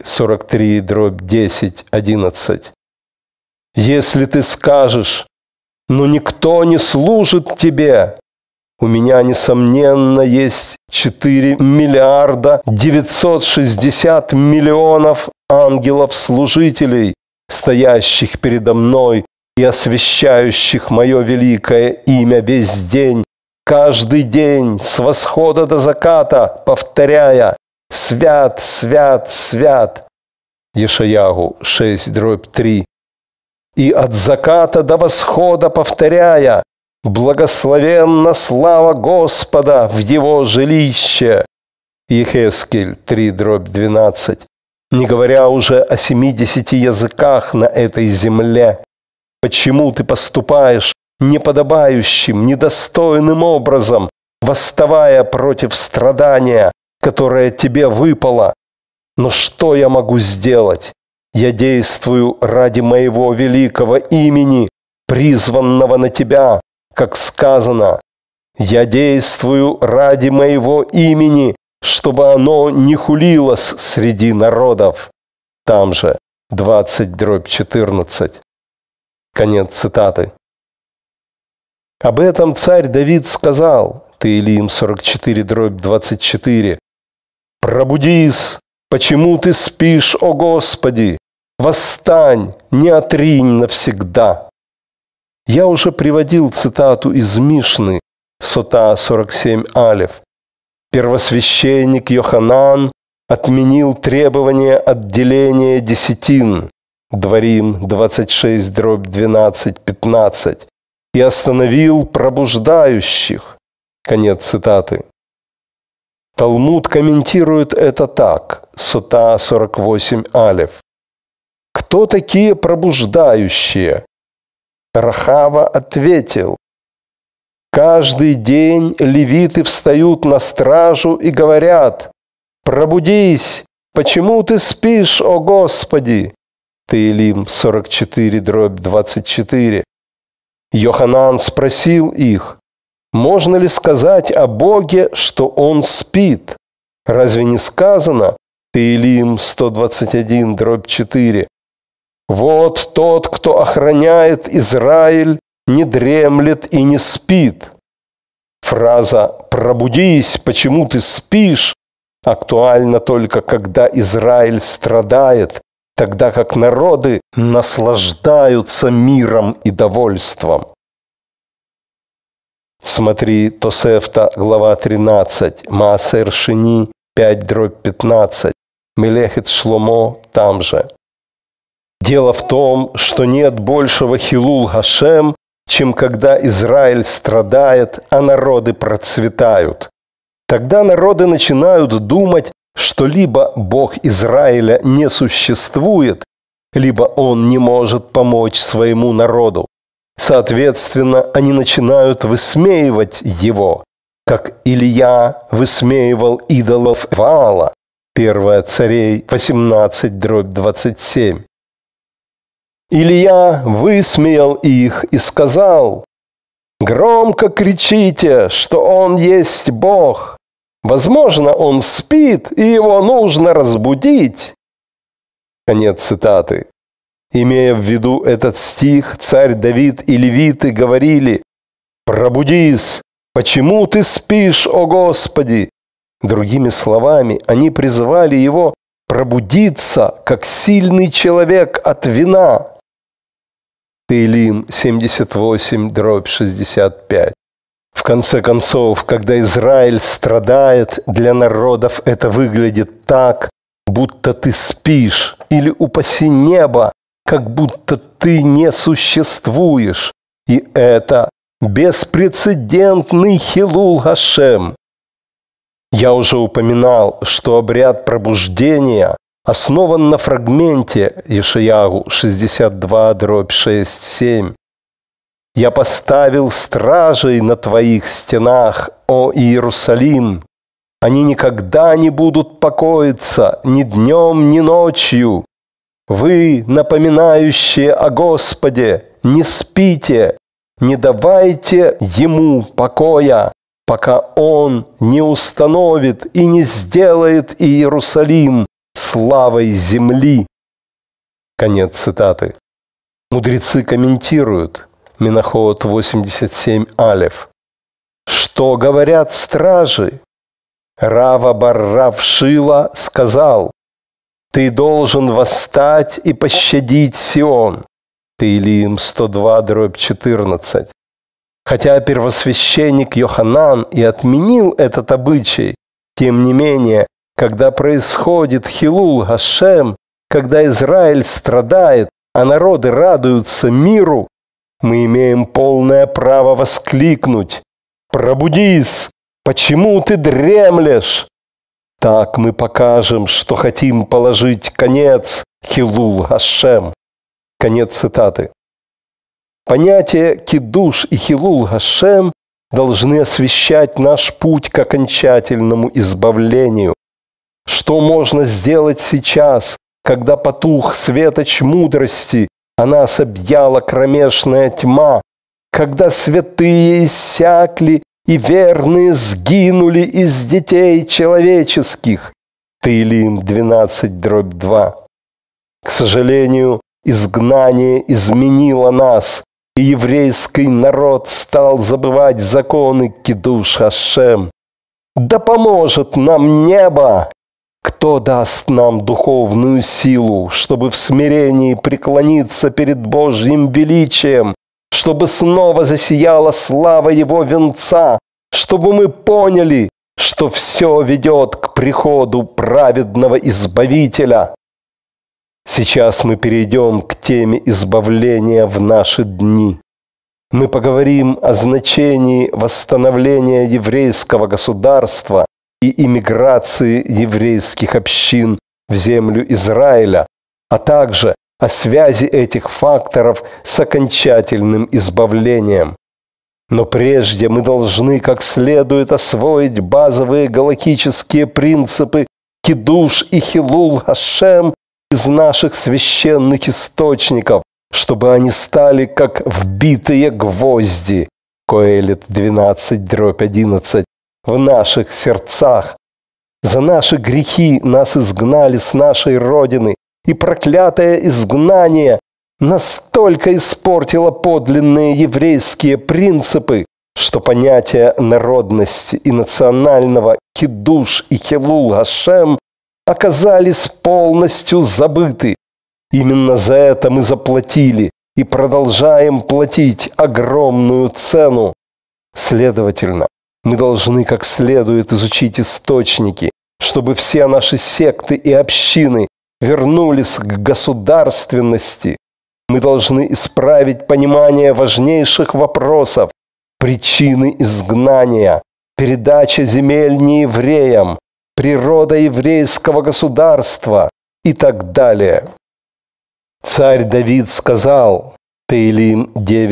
43:10-11. «Если ты скажешь: но никто не служит тебе, у меня, несомненно, есть 4 миллиарда 960 миллионов ангелов-служителей, стоящих передо мной и освящающих мое великое имя весь день, каждый день, с восхода до заката, повторяя: «Свят, свят, свят». Ешаягу 6:3. И от заката до восхода повторяя: «Благословенна слава Господа в Его жилище». Ехескель 3:12. Не говоря уже о 70 языках на этой земле. Почему ты поступаешь неподобающим, недостойным образом, восставая против страдания, которое тебе выпало? Но что я могу сделать? Я действую ради моего великого имени, призванного на тебя, как сказано: «Я действую ради моего имени, чтобы оно не хулилось среди народов». Там же 20:14. Конец цитаты. Об этом царь Давид сказал, Теилим 44:24. «Пробудись, почему ты спишь, о Господи? Восстань, не отринь навсегда». Я уже приводил цитату из Мишны, Сота 47 алеф. Первосвященник Йоханан отменил требование отделения десятин, Дворим 26:12-15, и остановил пробуждающих. Конец цитаты. Талмуд комментирует это так, Сота 48 алеф. «Кто такие пробуждающие?» Рахава ответил: «Каждый день левиты встают на стражу и говорят: пробудись, почему ты спишь, о Господи?» Теилим 44:24. Йоханан спросил их: можно ли сказать о Боге, что Он спит? Разве не сказано? Теилим 121:4. «Вот тот, кто охраняет Израиль, не дремлет и не спит». Фраза «пробудись, почему ты спишь» актуальна только когда Израиль страдает, тогда как народы наслаждаются миром и довольством. Смотри Тосефта, глава 13, Маасер Шини 5:15, Мелехет Шломо там же. Дело в том, что нет большего хилул Гашем, чем когда Израиль страдает, а народы процветают. Тогда народы начинают думать, что либо Бог Израиля не существует, либо Он не может помочь своему народу. Соответственно, они начинают высмеивать Его, как Илия высмеивал идолов Ваала, 1 Царей 18:27. Илия высмеял их и сказал: «Громко кричите, что Он есть Бог. Возможно, Он спит, и Его нужно разбудить». Конец цитаты. Имея в виду этот стих, царь Давид и левиты говорили: «Пробудись, почему ты спишь, о Господи?» Другими словами, они призывали его пробудиться, как сильный человек от вина. Теилим 78:65. В конце концов, когда Израиль страдает, для народов это выглядит так, будто ты спишь, или, упаси небо, как будто ты не существуешь. И это беспрецедентный Хилул Гашем. Я уже упоминал, что обряд пробуждения основан на фрагменте Ешаяху 62:6-7. «Я поставил стражей на твоих стенах, о Иерусалим! Они никогда не будут покоиться ни днем, ни ночью. Вы, напоминающие о Господе, не спите, не давайте Ему покоя, пока Он не установит и не сделает Иерусалим славой земли». Конец цитаты. Мудрецы комментируют Менахот 87 алеф. Что говорят стражи? Рава бар-Рав Шила сказал: «Ты должен восстать и пощадить Сион». Теилим 102:14. Хотя первосвященник Йоханан и отменил этот обычай, тем не менее, когда происходит Хилул Гашем, когда Израиль страдает, а народы радуются миру, мы имеем полное право воскликнуть: «Пробудись! Почему ты дремлешь?» Так мы покажем, что хотим положить конец Хилул Гашем. Конец цитаты. Понятия кидуш и Хилул Гашем должны освещать наш путь к окончательному избавлению. Что можно сделать сейчас, когда потух светоч мудрости, а нас объяла кромешная тьма, когда святые иссякли и верные сгинули из детей человеческих? Теилим 12:2. К сожалению, изгнание изменило нас, и еврейский народ стал забывать законы кидуш Гашем. Да поможет нам небо! Кто даст нам духовную силу, чтобы в смирении преклониться перед Божьим величием, чтобы снова засияла слава Его венца, чтобы мы поняли, что все ведет к приходу праведного Избавителя? Сейчас мы перейдем к теме избавления в наши дни. Мы поговорим о значении восстановления еврейского государства и иммиграции еврейских общин в землю Израиля, а также о связи этих факторов с окончательным избавлением. Но прежде мы должны как следует освоить базовые галактические принципы кидуш и Хилул Гашем из наших священных источников, чтобы они стали как вбитые гвозди, Коэлит 12:11, в наших сердцах. За наши грехи нас изгнали с нашей родины, и проклятое изгнание настолько испортило подлинные еврейские принципы, что понятия народности и национального кидуш и Хилул Гашем оказались полностью забыты. Именно за это мы заплатили и продолжаем платить огромную цену. Следовательно, мы должны как следует изучить источники, чтобы все наши секты и общины вернулись к государственности. Мы должны исправить понимание важнейших вопросов: причины изгнания, передача земель неевреям, природа еврейского государства и так далее. Царь Давид сказал, Теилим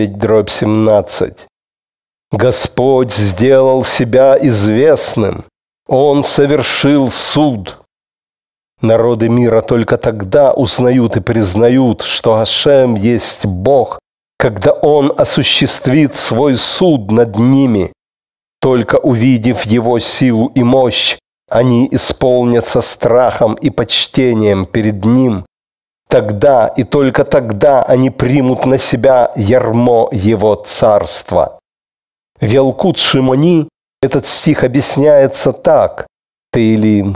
9:17, «Господь сделал себя известным, Он совершил суд». Народы мира только тогда узнают и признают, что Гашем есть Бог, когда Он осуществит свой суд над ними. Только увидев Его силу и мощь, они исполнятся страхом и почтением перед Ним. Тогда и только тогда они примут на себя ярмо Его царства. В Ялкут Шимони этот стих объясняется так. Теилим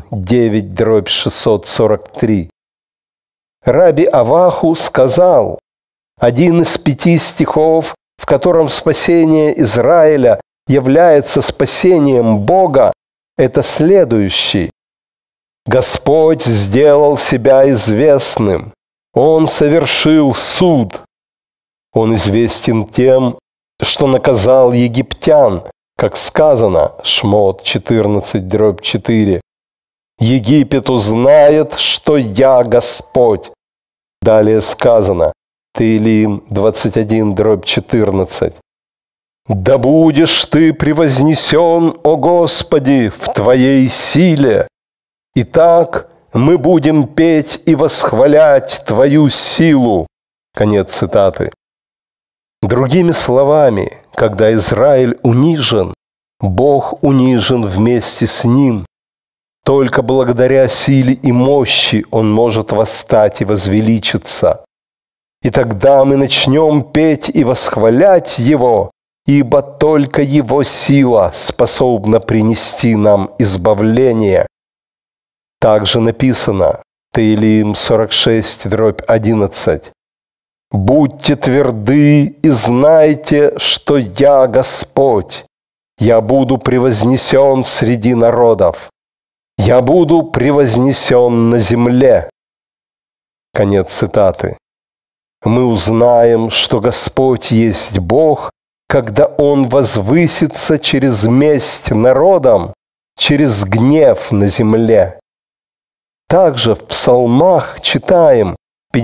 9:643. Раби Аваху сказал, один из 5 стихов, в котором спасение Израиля является спасением Бога, это следующий. Господь сделал себя известным. Он совершил суд. Он известен тем, что наказал египтян, как сказано, Шмот 14:4. Египет узнает, что я Господь. Далее сказано, Теилим 21:14. Да будешь ты превознесен, о Господи, в Твоей силе. Итак, мы будем петь и восхвалять Твою силу. Конец цитаты. Другими словами, когда Израиль унижен, Бог унижен вместе с ним. Только благодаря силе и мощи Он может восстать и возвеличиться. И тогда мы начнем петь и восхвалять Его, ибо только Его сила способна принести нам избавление. Также написано, Теилим 46:11. «Будьте тверды и знайте, что я Господь. Я буду превознесен среди народов. Я буду превознесен на земле». Конец цитаты. Мы узнаем, что Господь есть Бог, когда Он возвысится через месть народам, через гнев на земле. Также в псалмах читаем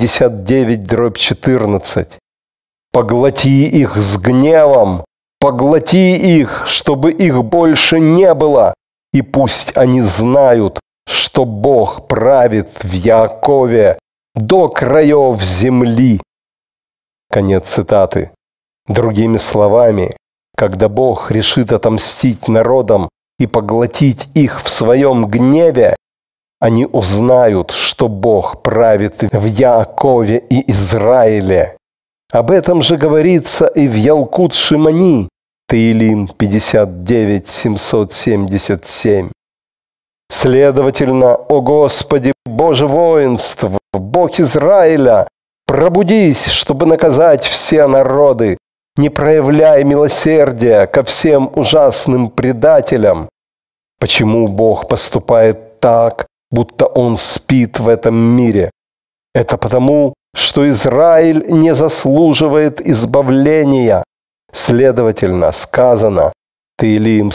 59:14. «Поглоти их с гневом, поглоти их, чтобы их больше не было, и пусть они знают, что Бог правит в Яакове до краев земли». Конец цитаты. Другими словами, когда Бог решит отомстить народам и поглотить их в своем гневе, они узнают, что Бог правит в Яакове и Израиле. Об этом же говорится и в Ялкут Шимони, Теилим 59:777. Следовательно, о Господи, Боже воинств, Бог Израиля, пробудись, чтобы наказать все народы, не проявляй милосердия ко всем ужасным предателям. Почему Бог поступает так, будто Он спит в этом мире? Это потому, что Израиль не заслуживает избавления. Следовательно, сказано, Теилим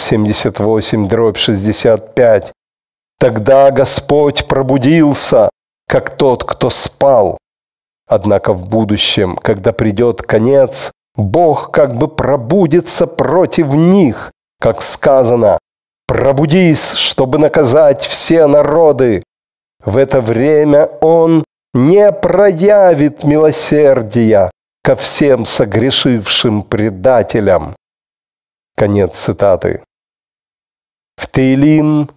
78:65, «Тогда Господь пробудился, как тот, кто спал». Однако в будущем, когда придет конец, Бог как бы пробудится против них, как сказано, «Пробудись, чтобы наказать все народы». В это время Он не проявит милосердия ко всем согрешившим предателям. Конец цитаты. В Теилим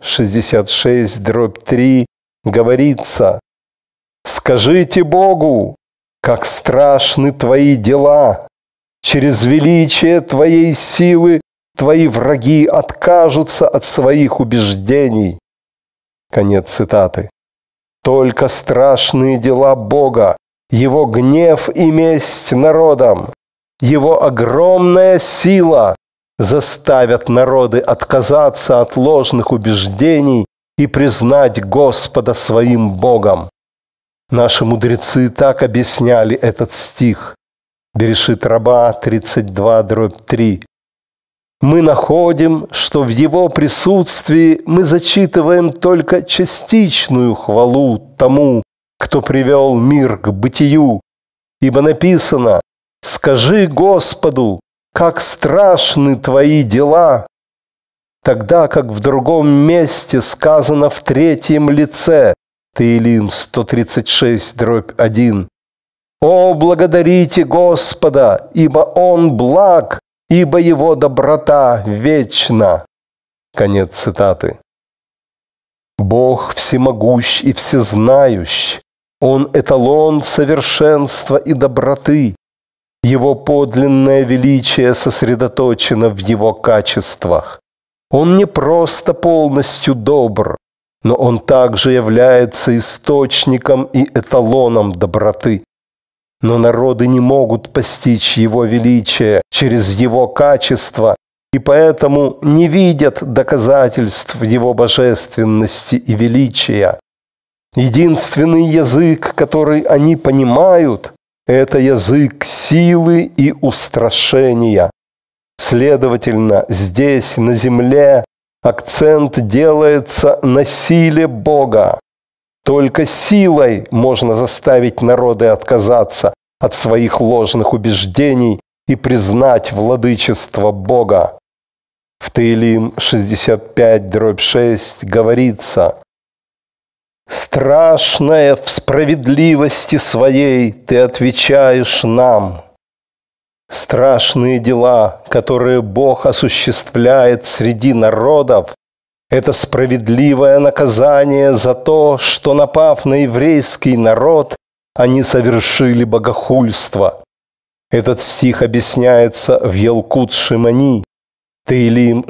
66:3 говорится: «Скажите Богу, как страшны Твои дела! Через величие Твоей силы Твои враги откажутся от своих убеждений». Конец цитаты. Только страшные дела Бога, Его гнев и месть народам, Его огромная сила заставят народы отказаться от ложных убеждений и признать Господа своим Богом. Наши мудрецы так объясняли этот стих. Берешит Раба 32:3. Мы находим, что в Его присутствии мы зачитываем только частичную хвалу тому, кто привел мир к бытию, ибо написано: «Скажи Господу, как страшны Твои дела», тогда как в другом месте сказано в третьем лице, Теилим 136:1, «О, благодарите Господа, ибо Он благ, ибо Его доброта вечна». Конец цитаты. Бог всемогущ и всезнающ. Он эталон совершенства и доброты. Его подлинное величие сосредоточено в Его качествах. Он не просто полностью добр, но Он также является источником и эталоном доброты. Но народы не могут постичь Его величие через Его качества и поэтому не видят доказательств Его божественности и величия. Единственный язык, который они понимают, это язык силы и устрашения. Следовательно, здесь, на земле, акцент делается на силе Бога. Только силой можно заставить народы отказаться от своих ложных убеждений и признать владычество Бога. В Теилим 65:6 говорится: «Страшное в справедливости своей ты отвечаешь нам». Страшные дела, которые Бог осуществляет среди народов, это справедливое наказание за то, что, напав на еврейский народ, они совершили богохульство. Этот стих объясняется в Елкут Шимони, Теилим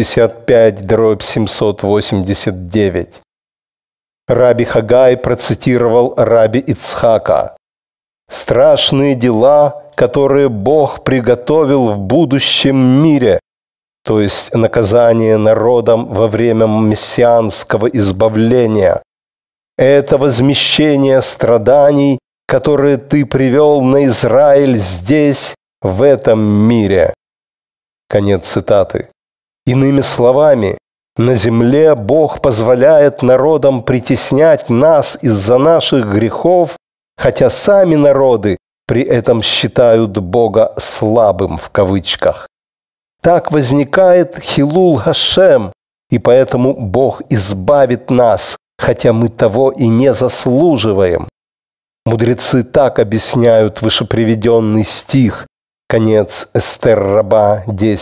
65:789. Раби Хагай процитировал Раби Ицхака: «Страшные дела, которые Бог приготовил в будущем мире», то есть наказание народам во время мессианского избавления, «это возмещение страданий, которые ты привел на Израиль здесь, в этом мире». Конец цитаты. Иными словами, на земле Бог позволяет народам притеснять нас из-за наших грехов, хотя сами народы при этом считают Бога «слабым» в кавычках. Так возникает хилул Гашем, и поэтому Бог избавит нас, хотя мы того и не заслуживаем. Мудрецы так объясняют вышеприведенный стих, конец Эстер Раба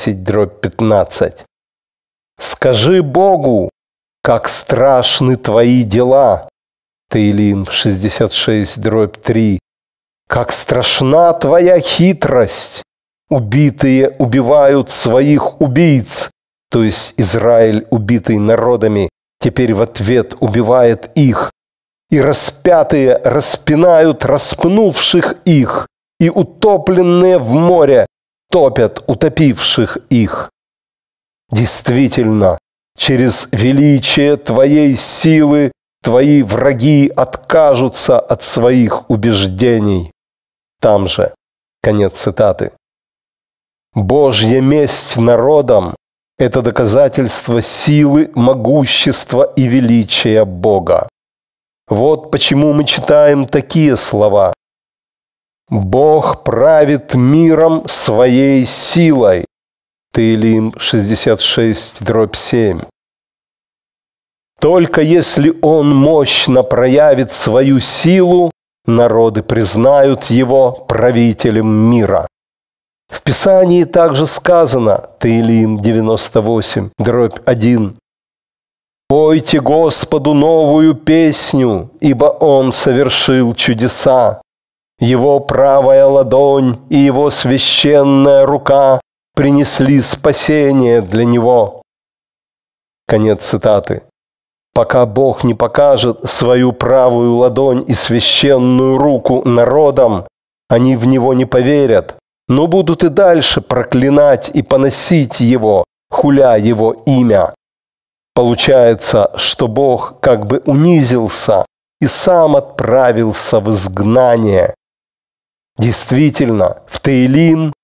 10:15. «Скажи Богу, как страшны твои дела». Теилим 66:3. «Как страшна твоя хитрость! Убитые убивают своих убийц», то есть Израиль, убитый народами, теперь в ответ убивает их. «И распятые распинают распнувших их, и утопленные в море топят утопивших их». Действительно, через величие твоей силы твои враги откажутся от своих убеждений. Там же. Конец цитаты. Божья месть народам – это доказательство силы, могущества и величия Бога. Вот почему мы читаем такие слова: «Бог правит миром своей силой». Теилим 66:7. Только если Он мощно проявит свою силу, народы признают Его правителем мира. В Писании также сказано, Теилим 98:1: «Пойте Господу новую песню, ибо Он совершил чудеса. Его правая ладонь и Его священная рука принесли спасение для Него». Конец цитаты. Пока Бог не покажет свою правую ладонь и священную руку народам, они в Него не поверят, но будут и дальше проклинать и поносить Его, хуля Его имя. Получается, что Бог как бы унизился и сам отправился в изгнание. Действительно, в Теилим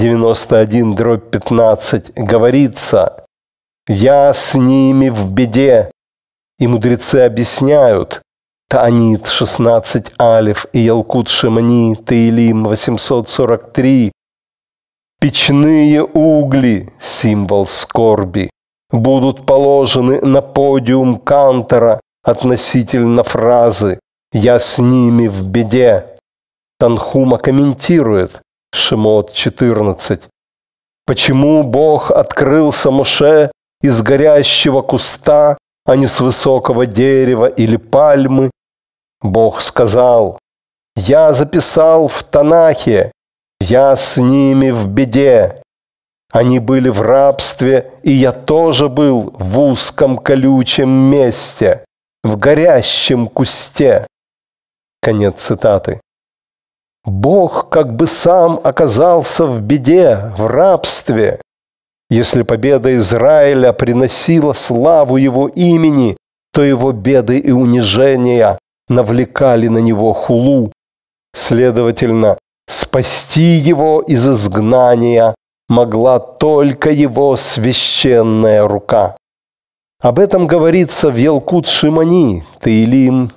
91:15 говорится: «Я с ними в беде». И мудрецы объясняют, Таанит 16 алиф и Елкут Шимони, Теилим 843: «Печные угли, символ скорби, будут положены на подиум кантора относительно фразы «Я с ними в беде». Танхума комментирует, Шемот 14: «Почему Бог открылся Моше из горящего куста, а не с высокого дерева или пальмы? Бог сказал: «Я записал в Танахе, я с ними в беде. Они были в рабстве, и я тоже был в узком колючем месте, в горящем кусте». Конец цитаты. Бог как бы сам оказался в беде, в рабстве. Если победа Израиля приносила славу его имени, то его беды и унижения навлекали на него хулу. Следовательно, спасти его из изгнания могла только его священная рука. Об этом говорится в Ялкут Шимони, Теилим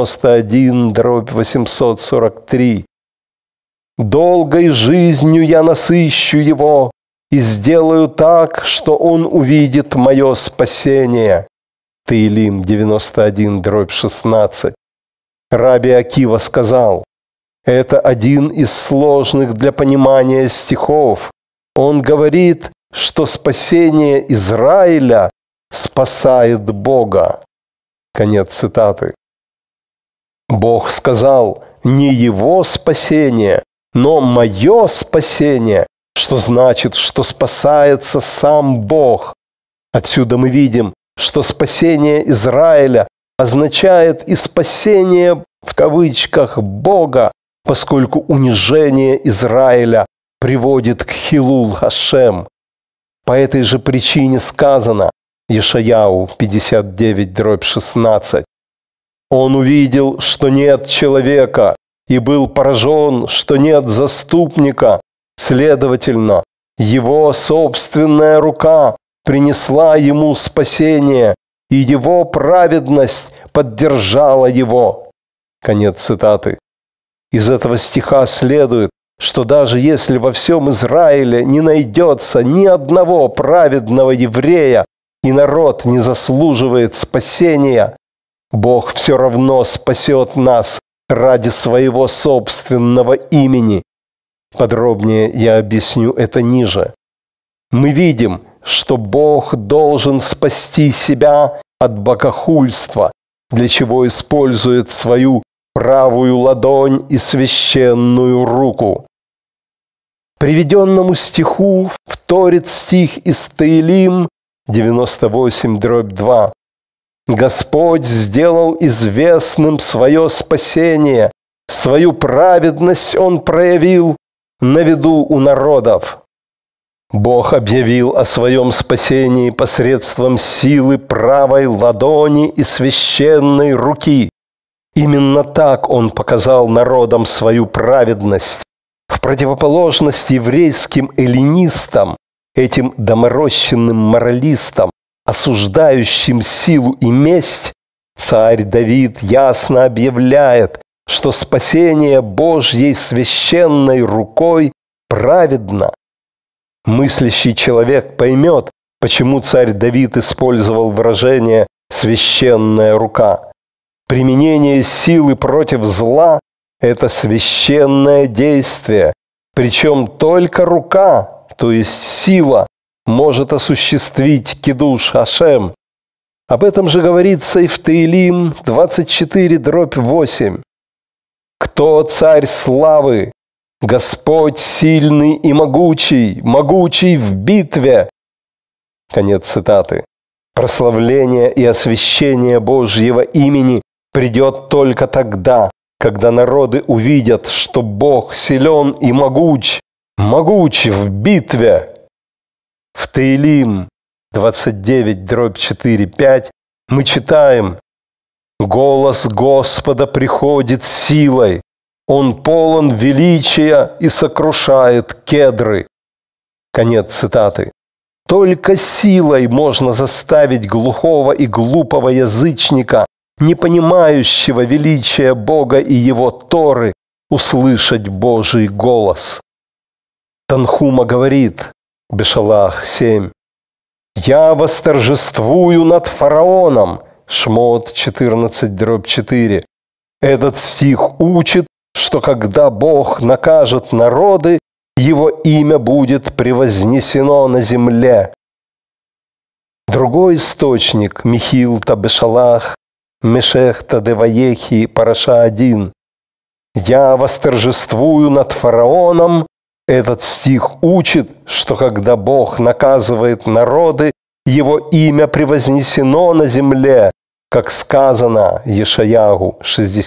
91/843. «Долгой жизнью я насыщу его и сделаю так, что он увидит мое спасение». Теилим 91/16. Раби Акива сказал, это один из сложных для понимания стихов. Он говорит, что спасение Израиля спасает Бога. Конец цитаты. Бог сказал, не его спасение, но мое спасение, что значит, что спасается сам Бог. Отсюда мы видим, что спасение Израиля означает и спасение в кавычках Бога, поскольку унижение Израиля приводит к Хилул Хашем. По этой же причине сказано, Ешаяу 59/16, «Он увидел, что нет человека, и был поражен, что нет заступника. Следовательно, его собственная рука принесла ему спасение, и его праведность поддержала его». Конец цитаты. Из этого стиха следует, что даже если во всем Израиле не найдется ни одного праведного еврея, и народ не заслуживает спасения, Бог все равно спасет нас ради своего собственного имени. Подробнее я объясню это ниже. Мы видим, что Бог должен спасти себя от богохульства, для чего использует свою правую ладонь и священную руку. Приведенному стиху вторит стих из Теилим 98/2. «Господь сделал известным свое спасение, свою праведность Он проявил на виду у народов». Бог объявил о своем спасении посредством силы правой ладони и священной руки. Именно так Он показал народам свою праведность. В противоположность еврейским эллинистам, этим доморощенным моралистам, осуждающим силу и месть, царь Давид ясно объявляет, что спасение Божьей священной рукой праведно. Мыслящий человек поймет, почему царь Давид использовал выражение «священная рука». Применение силы против зла – это священное действие, причем только рука, то есть сила, может осуществить кидуш Хашем. Об этом же говорится и в Теилим 24/8. «Кто царь славы? Господь сильный и могучий, могучий в битве». Конец цитаты. Прославление и освящение Божьего имени придет только тогда, когда народы увидят, что Бог силен и могуч, могуч в битве. В Теилим 29/4-5 мы читаем: «Голос Господа приходит силой, Он полон величия и сокрушает кедры». Конец цитаты. Только силой можно заставить глухого и глупого язычника, не понимающего величия Бога и Его Торы, услышать Божий голос. Танхума говорит, Бешалах 7, «Я восторжествую над фараоном», Шмот 14/4. Этот стих учит, что когда Бог накажет народы, Его имя будет превознесено на земле. Другой источник, Михилта Бешалах, Мешехта Деваехи, Параша 1. «Я восторжествую над фараоном». Этот стих учит, что когда Бог наказывает народы, Его имя превознесено на земле, как сказано Ешаягу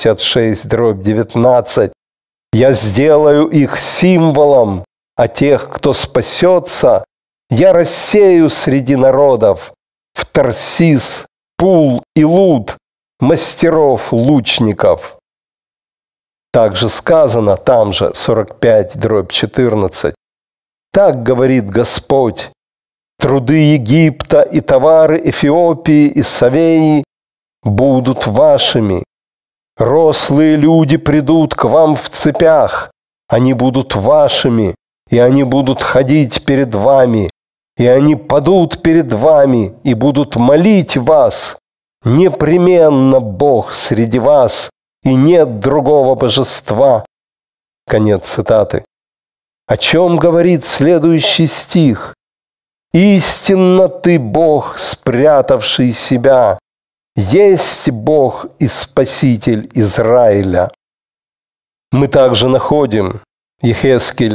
66/19. «Я сделаю их символом, а тех, кто спасется, я рассею среди народов в Тарсис, Пул и Луд мастеров-лучников. Также сказано, там же, 45:14. Так говорит Господь: труды Египта и товары Эфиопии и Савеи будут вашими. Рослые люди придут к вам в цепях, они будут вашими, и они будут ходить перед вами, и они падут перед вами и будут молить вас. Непременно Бог среди вас, и нет другого божества. Конец цитаты. О чем говорит следующий стих? «Истинно ты, Бог, спрятавший себя, есть Бог и Спаситель Израиля». Мы также находим Ехескель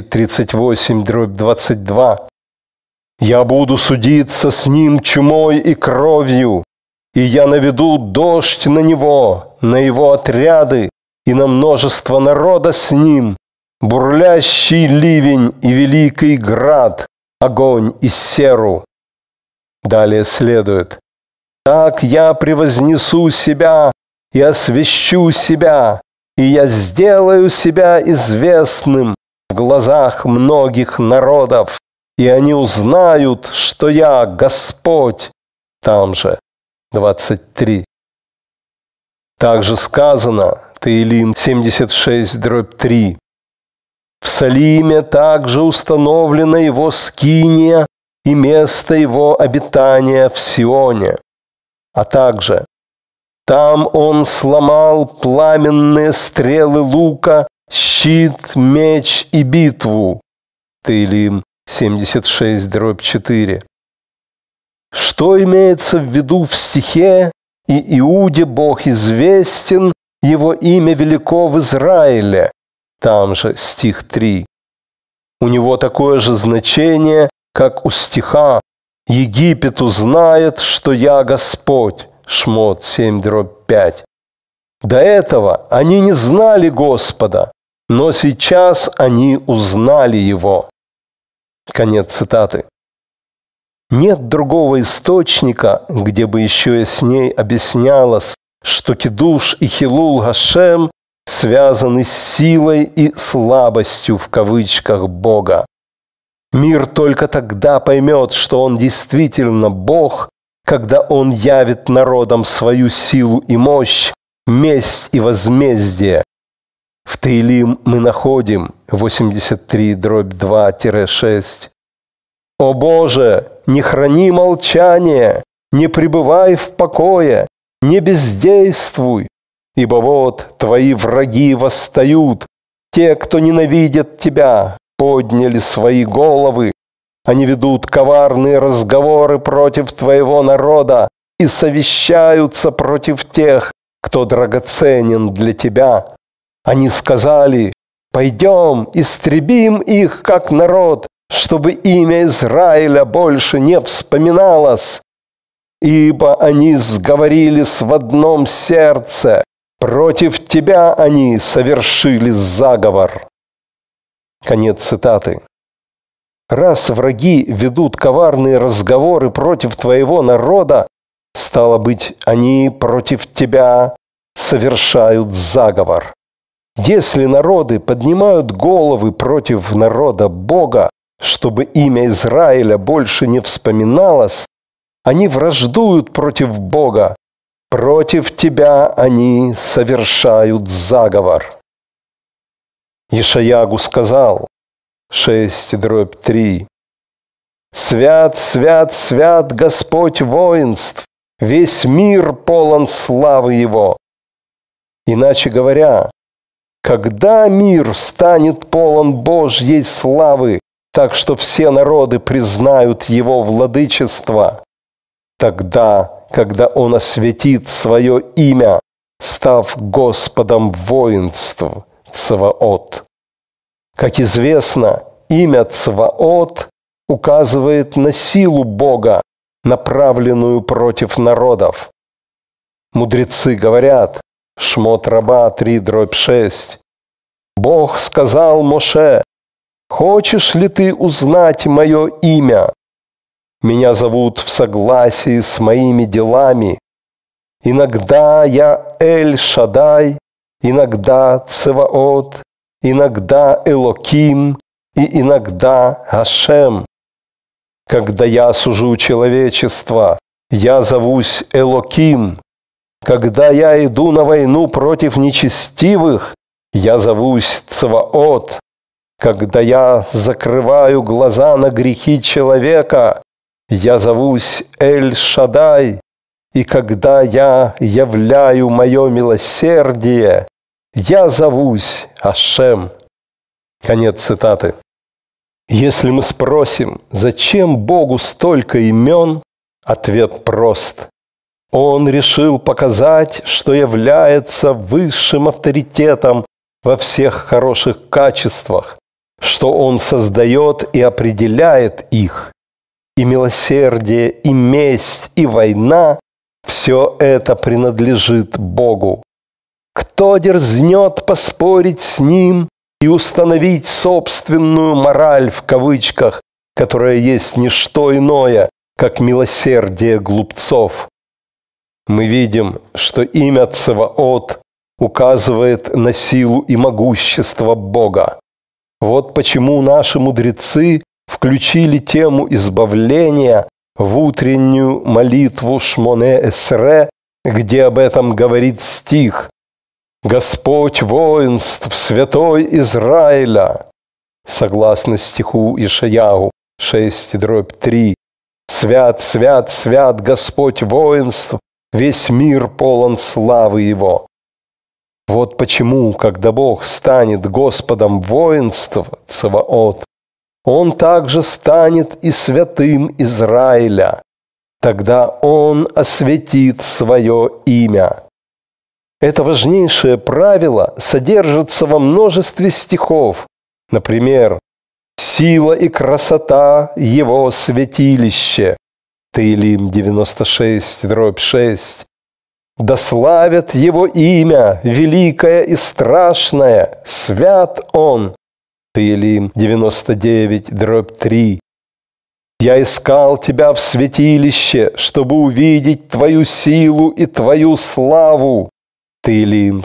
38:22. «Я буду судиться с ним чумой и кровью, и я наведу дождь на него, на его отряды и на множество народа с ним, бурлящий ливень и великий град, огонь и серу». Далее следует: «Так я превознесу себя и освящу себя, и я сделаю себя известным в глазах многих народов, и они узнают, что я Господь». Там же 23. Также сказано, Теилим 76:3. «В Салиме также установлена его скиния и место его обитания в Сионе. А также там он сломал пламенные стрелы лука, щит, меч и битву». Теилим 76:4. Что имеется в виду в стихе «И Иуде Бог известен, его имя велико в Израиле»? Там же стих 3. У него такое же значение, как у стиха «Египет узнает, что я Господь». Шмот 7:5. До этого они не знали Господа, но сейчас они узнали Его. Конец цитаты. Нет другого источника, где бы еще ясней объяснялось, что Кидуш и Хилул Гашем связаны с силой и слабостью в кавычках Бога. Мир только тогда поймет, что Он действительно Бог, когда Он явит народам свою силу и мощь, месть и возмездие. В Теилим мы находим 83:2-6. «О Боже, не храни молчание, не пребывай в покое, не бездействуй, ибо вот Твои враги восстают, те, кто ненавидят Тебя, подняли свои головы, они ведут коварные разговоры против Твоего народа и совещаются против тех, кто драгоценен для Тебя. Они сказали: пойдем, истребим их, как народ, чтобы имя Израиля больше не вспоминалось. Ибо они сговорились в одном сердце, против Тебя они совершили заговор». Конец цитаты. Раз враги ведут коварные разговоры против Твоего народа, стало быть, они против Тебя совершают заговор. Если народы поднимают головы против народа Бога, чтобы имя Израиля больше не вспоминалось, они враждуют против Бога. Против Тебя они совершают заговор. Ешаягу сказал 6:3. «Свят, свят, свят Господь воинств, весь мир полон славы Его». Иначе говоря, когда мир станет полон Божьей славы, так что все народы признают Его владычество, тогда, когда Он осветит свое имя, став Господом воинств, Цваот. Как известно, имя Цваот указывает на силу Бога, направленную против народов. Мудрецы говорят, Шмот Раба 3:6, «Бог сказал Моше: хочешь ли ты узнать мое имя? Меня зовут в согласии с моими делами. Иногда я Эль-Шадай, иногда Цеваот, иногда Элоким и иногда Гашем. Когда я сужу человечество, я зовусь Элоким. Когда я иду на войну против нечестивых, я зовусь Цеваот. Когда я закрываю глаза на грехи человека, я зовусь Эль-Шадай. И когда я являю мое милосердие, я зовусь Ашем. Конец цитаты. Если мы спросим, зачем Богу столько имен, ответ прост. Он решил показать, что является высшим авторитетом во всех хороших качествах, что Он создает и определяет их. И милосердие, и месть, и война – все это принадлежит Богу. Кто дерзнет поспорить с Ним и установить собственную «мораль» в кавычках, которая есть не что иное, как милосердие глупцов? Мы видим, что имя Цеваот указывает на силу и могущество Бога. Вот почему наши мудрецы включили тему избавления в утреннюю молитву Шмоне-Эсре, где об этом говорит стих: «Господь воинств, святой Израиля», согласно стиху Ишаяху 6:3. «Свят, свят, свят Господь воинств, весь мир полон славы Его». Вот почему, когда Бог станет Господом воинств, Цеваот, Он также станет и святым Израиля. Тогда Он осветит свое имя. Это важнейшее правило содержится во множестве стихов. Например, «Сила и красота Его святилище» Теилим 96:6. «Да славят Его имя, великое и страшное, свят Он» Теилим 99:3. «Я искал Тебя в святилище, чтобы увидеть Твою силу и Твою славу» Теилим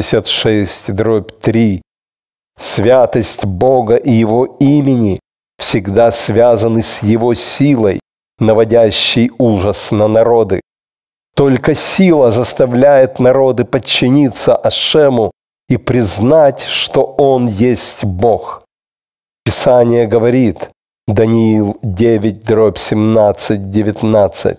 66:3. Святость Бога и Его имени всегда связаны с Его силой, наводящей ужас на народы. Только сила заставляет народы подчиниться Ашему и признать, что Он есть Бог. Писание говорит, Даниил 9:17-19.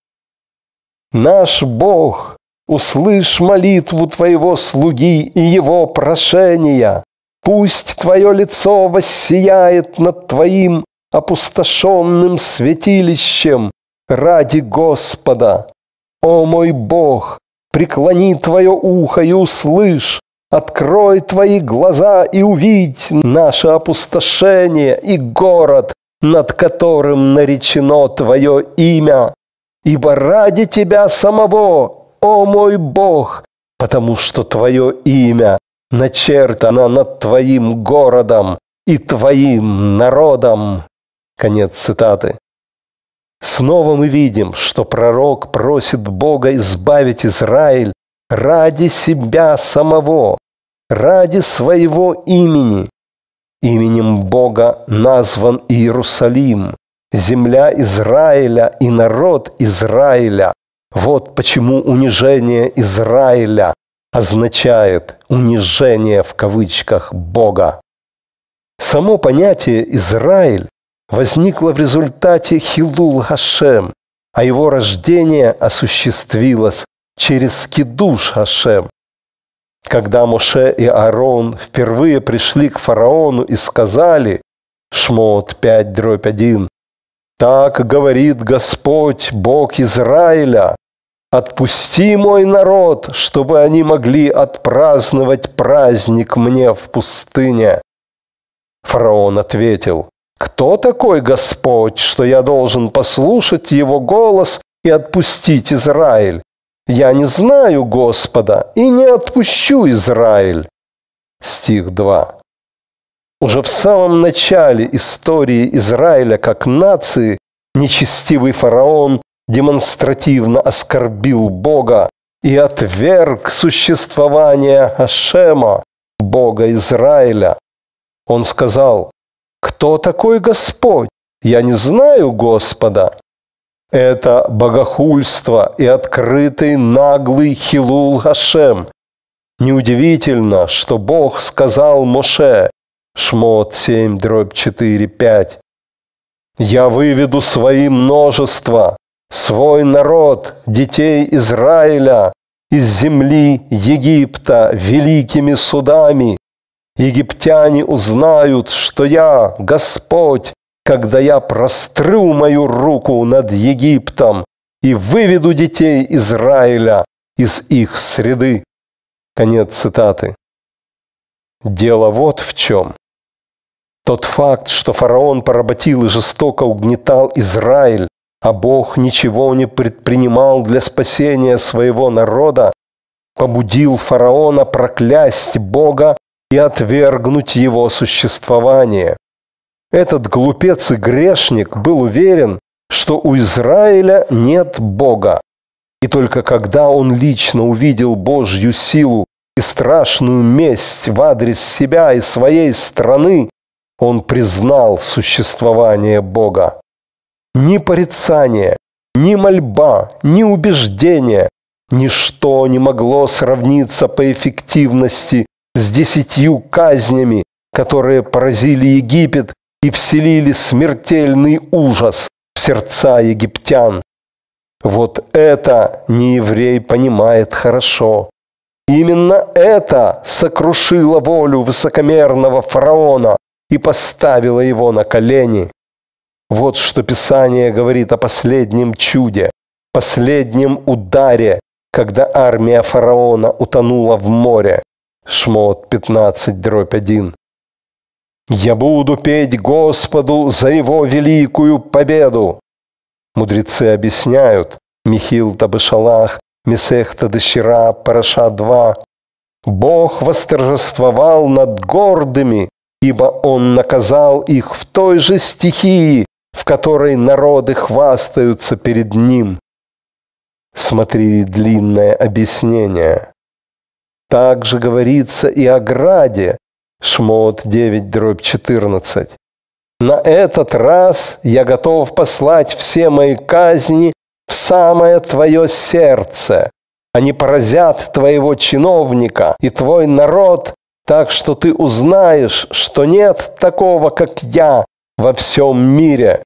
«Наш Бог, услышь молитву Твоего слуги и его прошения. Пусть Твое лицо воссияет над Твоим опустошенным святилищем ради Господа. О мой Бог, преклони Твое ухо и услышь, открой Твои глаза и увидь наше опустошение и город, над которым наречено Твое имя. Ибо ради Тебя самого, о мой Бог, потому что Твое имя начертано над Твоим городом и Твоим народом». Конец цитаты. Снова мы видим, что пророк просит Бога избавить Израиль ради себя самого, ради своего имени. Именем Бога назван Иерусалим, земля Израиля и народ Израиля. Вот почему унижение Израиля означает «унижение» в кавычках Бога. Само понятие «Израиль» возникло в результате Хилул Хашем, а его рождение осуществилось через Кидуш Хашем. Когда Моше и Аарон впервые пришли к фараону и сказали, Шмот 5:1, «Так говорит Господь, Бог Израиля, отпусти мой народ, чтобы они могли отпраздновать праздник мне в пустыне». Фараон ответил, «Кто такой Господь, что я должен послушать Его голос и отпустить Израиль? Я не знаю Господа и не отпущу Израиль». Стих 2. Уже в самом начале истории Израиля как нации нечестивый фараон демонстративно оскорбил Бога и отверг существование Ашема, Бога Израиля. Он сказал: «Кто такой Господь? Я не знаю Господа». Это богохульство и открытый наглый хилул Ашем. Неудивительно, что Бог сказал Моше, Шмот 7:4-5, «Я выведу свои множества, свой народ, детей Израиля, из земли Египта великими судами. Египтяне узнают, что я, Господь, когда я простру мою руку над Египтом и выведу детей Израиля из их среды». Конец цитаты. Дело вот в чем. Тот факт, что фараон поработил и жестоко угнетал Израиль, а Бог ничего не предпринимал для спасения своего народа, побудил фараона проклясть Бога и отвергнуть его существование. Этот глупец и грешник был уверен, что у Израиля нет Бога. И только когда он лично увидел Божью силу и страшную месть в адрес себя и своей страны, он признал существование Бога. Ни порицание, ни мольба, ни убеждение, ничто не могло сравниться по эффективности с 10 казнями, которые поразили Египет и вселили смертельный ужас в сердца египтян. Вот это нееврей понимает хорошо. Именно это сокрушило волю высокомерного фараона и поставило его на колени. Вот что Писание говорит о последнем чуде, последнем ударе, когда армия фараона утонула в море. Шмот 15:1. «Я буду петь Господу за Его великую победу». Мудрецы объясняют, Михил Табышалах, Месехта Дешира, Параша 2, «Бог восторжествовал над гордыми, ибо Он наказал их в той же стихии, в которой народы хвастаются перед Ним». Смотри длинное объяснение. Также говорится и о граде, Шмот 9:14. «На этот раз я готов послать все мои казни в самое твое сердце. Они поразят твоего чиновника и твой народ, так что ты узнаешь, что нет такого, как я, во всем мире».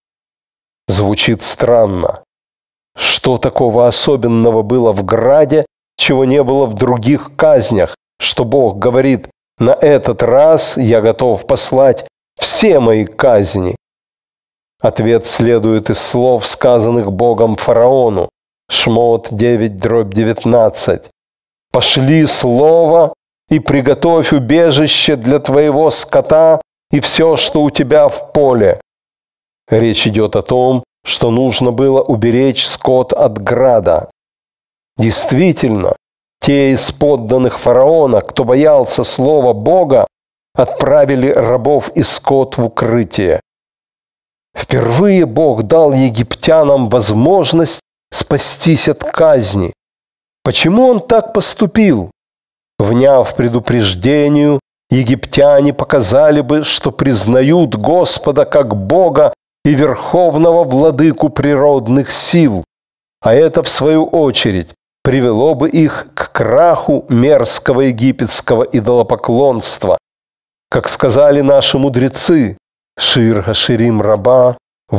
Звучит странно. Что такого особенного было в граде, чего не было в других казнях, что Бог говорит: «На этот раз я готов послать все мои казни»? Ответ следует из слов, сказанных Богом фараону. Шмот 9:19. «Пошли слово и приготовь убежище для твоего скота и все, что у тебя в поле». Речь идет о том, что нужно было уберечь скот от града. Действительно, те из подданных фараона, кто боялся слова Бога, отправили рабов и скот в укрытие. Впервые Бог дал египтянам возможность спастись от казни. Почему Он так поступил? Вняв предупреждению, египтяне показали бы, что признают Господа как Бога и верховного владыку природных сил, а это, в свою очередь, привело бы их к краху мерзкого египетского идолопоклонства. Как сказали наши мудрецы, Шир Хаширим Раба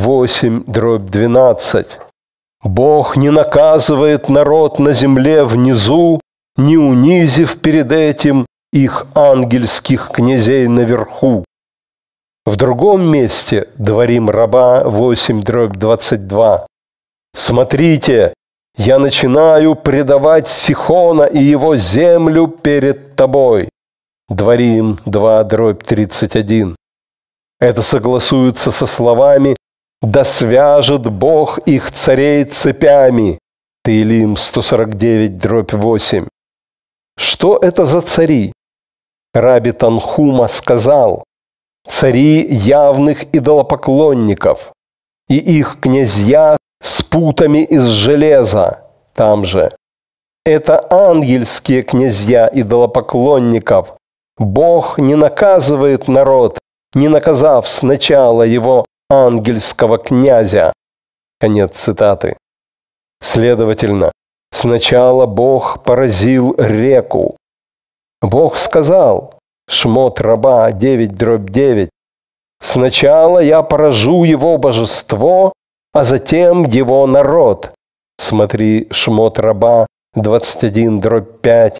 8:12, «Бог не наказывает народ на земле внизу, не унизив перед этим их ангельских князей наверху». В другом месте, Дворим Раба 8:22, «Смотрите, я начинаю предавать Сихона и его землю перед тобой». Дворим 2:31. Это согласуется со словами «Да свяжет Бог их царей цепями». Теилим 149:8. Что это за цари? Раби Танхума сказал: «Цари явных идолопоклонников». и их князья с путами из железа. Там же. Это ангельские князья идолопоклонников. Бог не наказывает народ, не наказав сначала его ангельского князя. Конец цитаты. Следовательно, сначала Бог поразил реку. Бог сказал, Шмот раба 9:9, «Сначала я поражу его божество, а затем его народ». Смотри, Шмот раба 21:5,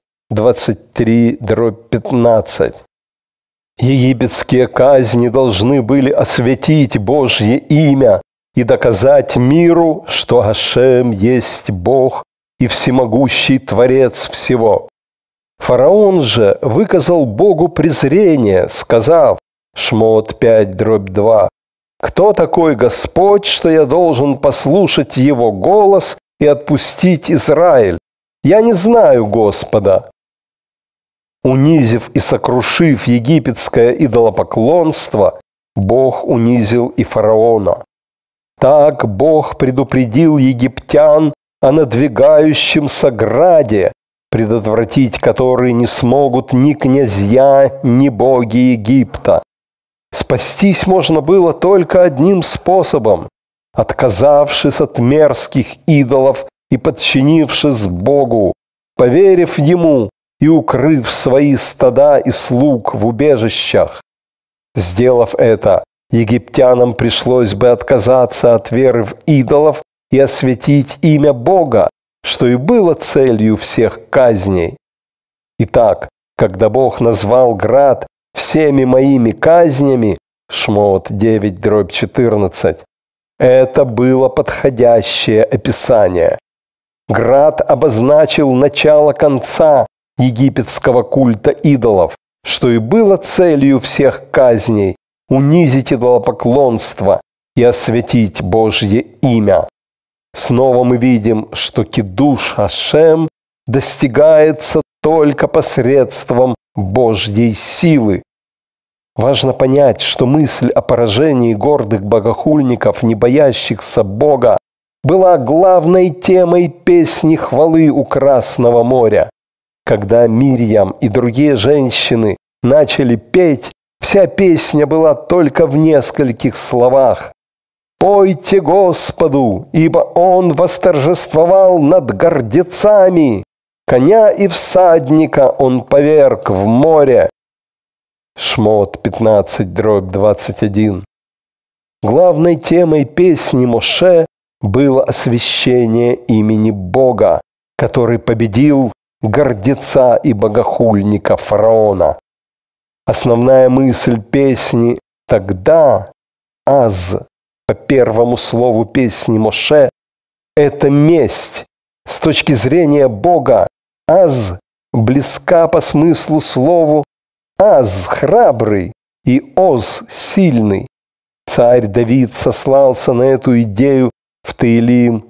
23:15. Египетские казни должны были осветить Божье имя и доказать миру, что Ашем есть Бог и всемогущий Творец всего. Фараон же выказал Богу презрение, сказав, Шмот 5:2, «Кто такой Господь, что я должен послушать Его голос и отпустить Израиль? Я не знаю Господа». Унизив и сокрушив египетское идолопоклонство, Бог унизил и фараона. Так Бог предупредил египтян о надвигающемся граде, предотвратить который не смогут ни князья, ни боги Египта. Спастись можно было только одним способом – отказавшись от мерзких идолов и подчинившись Богу, поверив Ему и укрыв свои стада и слуг в убежищах. Сделав это, египтянам пришлось бы отказаться от веры в идолов и осветить имя Бога, что и было целью всех казней. Итак, когда Бог назвал град всеми моими казнями, Шмот 9:14, это было подходящее описание. Град обозначил начало конца египетского культа идолов, что и было целью всех казней – унизить идолопоклонство и осветить Божье имя. Снова мы видим, что кидуш Ашем достигается только посредством Божьей силы. Важно понять, что мысль о поражении гордых богохульников, не боящихся Бога, была главной темой песни хвалы у Красного моря. Когда Мирьям и другие женщины начали петь, вся песня была только в нескольких словах. «Пойте Господу, ибо Он восторжествовал над гордецами, коня и всадника Он поверг в море». Шмот 15:21. Главной темой песни Моше было освящение имени Бога, который победил гордеца и богохульника фараона. Основная мысль песни «тогда», «аз», по первому слову песни Моше, это месть. С точки зрения Бога, «аз» близка по смыслу слову «аз» – храбрый и «оз» – сильный. Царь Давид сослался на эту идею в Теилим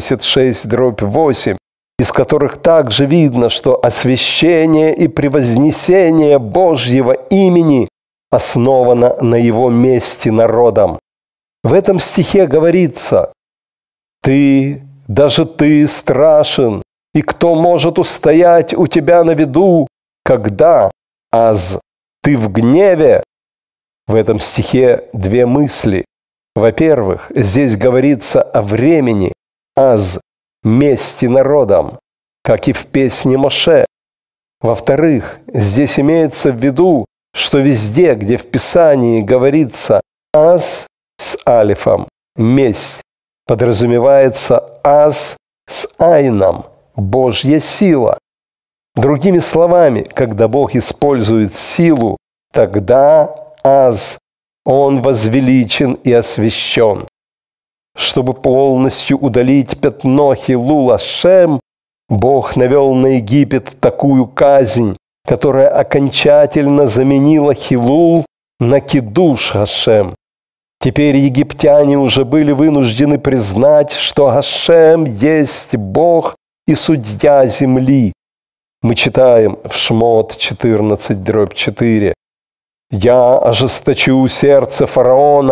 76:8, из которых также видно, что освящение и превознесение Божьего имени основано на Его мести народом. В этом стихе говорится: «Ты, даже ты страшен, и кто может устоять у тебя на виду, когда, аз, ты в гневе?» В этом стихе две мысли. Во-первых, здесь говорится о времени, аз, мести народам, как и в песне Моше. Во-вторых, здесь имеется в виду, что везде, где в Писании говорится «аз» с алифом, месть, подразумевается «аз» с айном, Божья сила. Другими словами, когда Бог использует силу, тогда аз, Он возвеличен и освящен. Чтобы полностью удалить пятно Хилул Ашем, Бог навел на Египет такую казнь, которая окончательно заменила Хилул на Кидуш Ашем. Теперь египтяне уже были вынуждены признать, что Ашем есть Бог и судья земли. Мы читаем в Шмот 14:4. «Я ожесточу сердце фараона,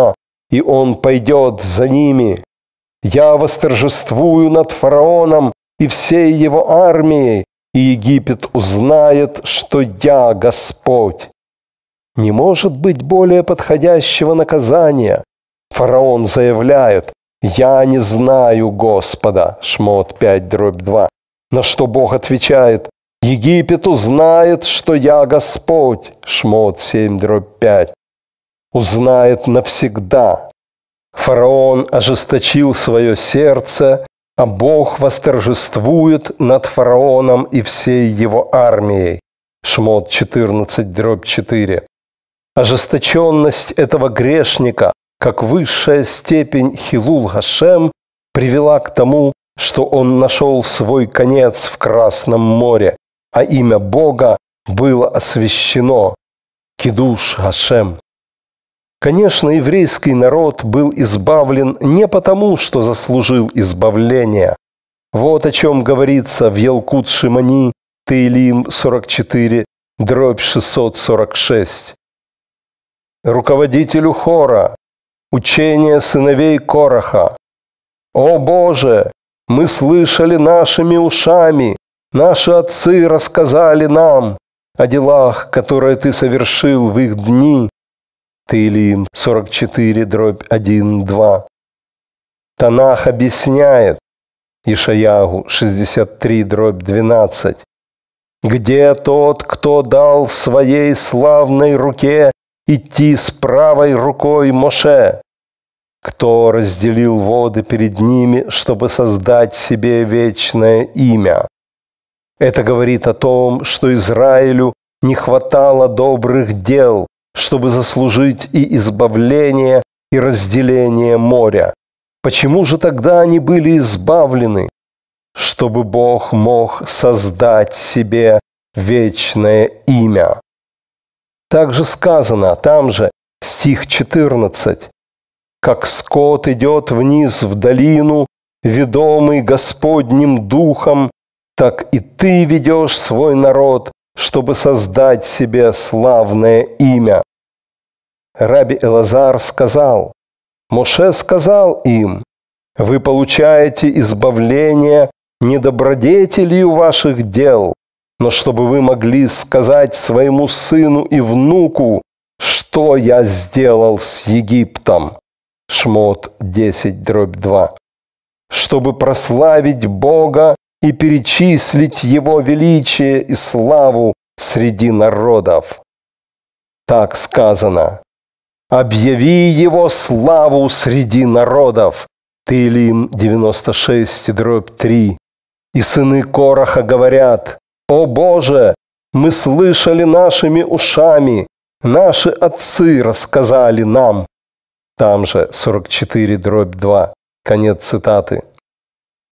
и он пойдет за ними. Я восторжествую над фараоном и всей его армией, и Египет узнает, что я Господь». Не может быть более подходящего наказания. Фараон заявляет: «Я не знаю Господа». Шмот 5:2. На что Бог отвечает: «Египет узнает, что я Господь». Шмот 7:5. Узнает навсегда. Фараон ожесточил свое сердце, а Бог восторжествует над фараоном и всей его армией. Шмот 14:4. Ожесточенность этого грешника, как высшая степень Хилул Гашем, привела к тому, что он нашел свой конец в Красном море, а имя Бога было освящено. Кидуш Гашем. Конечно, еврейский народ был избавлен не потому, что заслужил избавления. Вот о чем говорится в Ялкут Шимони, Теилим 44:646. Руководителю хора, учение сыновей Кораха: «О Боже, мы слышали нашими ушами, наши отцы рассказали нам о делах, которые Ты совершил в их дни». Теилим 44:1-2. Танах объясняет, Ишаягу 63:12. «Где тот, кто дал своей славной руке идти с правой рукой Моше? Кто разделил воды перед ними, чтобы создать себе вечное имя?» Это говорит о том, что Израилю не хватало добрых дел, чтобы заслужить и избавление, и разделение моря. Почему же тогда они были избавлены? Чтобы Бог мог создать себе вечное имя. Также сказано, там же, стих 14: «Как скот идет вниз в долину, ведомый Господним Духом, так и ты ведешь свой народ, чтобы создать себе славное имя». Раби Элазар сказал: «Моше сказал им: вы получаете избавление не добродетелью ваших дел, но чтобы вы могли сказать своему сыну и внуку, что я сделал с Египтом». Шмот 10:2. Чтобы прославить Бога и перечислить Его величие и славу среди народов. Так сказано: «Объяви Его славу среди народов». Теилим 96:3. И сыны Кораха говорят: «О Боже, мы слышали нашими ушами, наши отцы рассказали нам». Там же 44:2. Конец цитаты.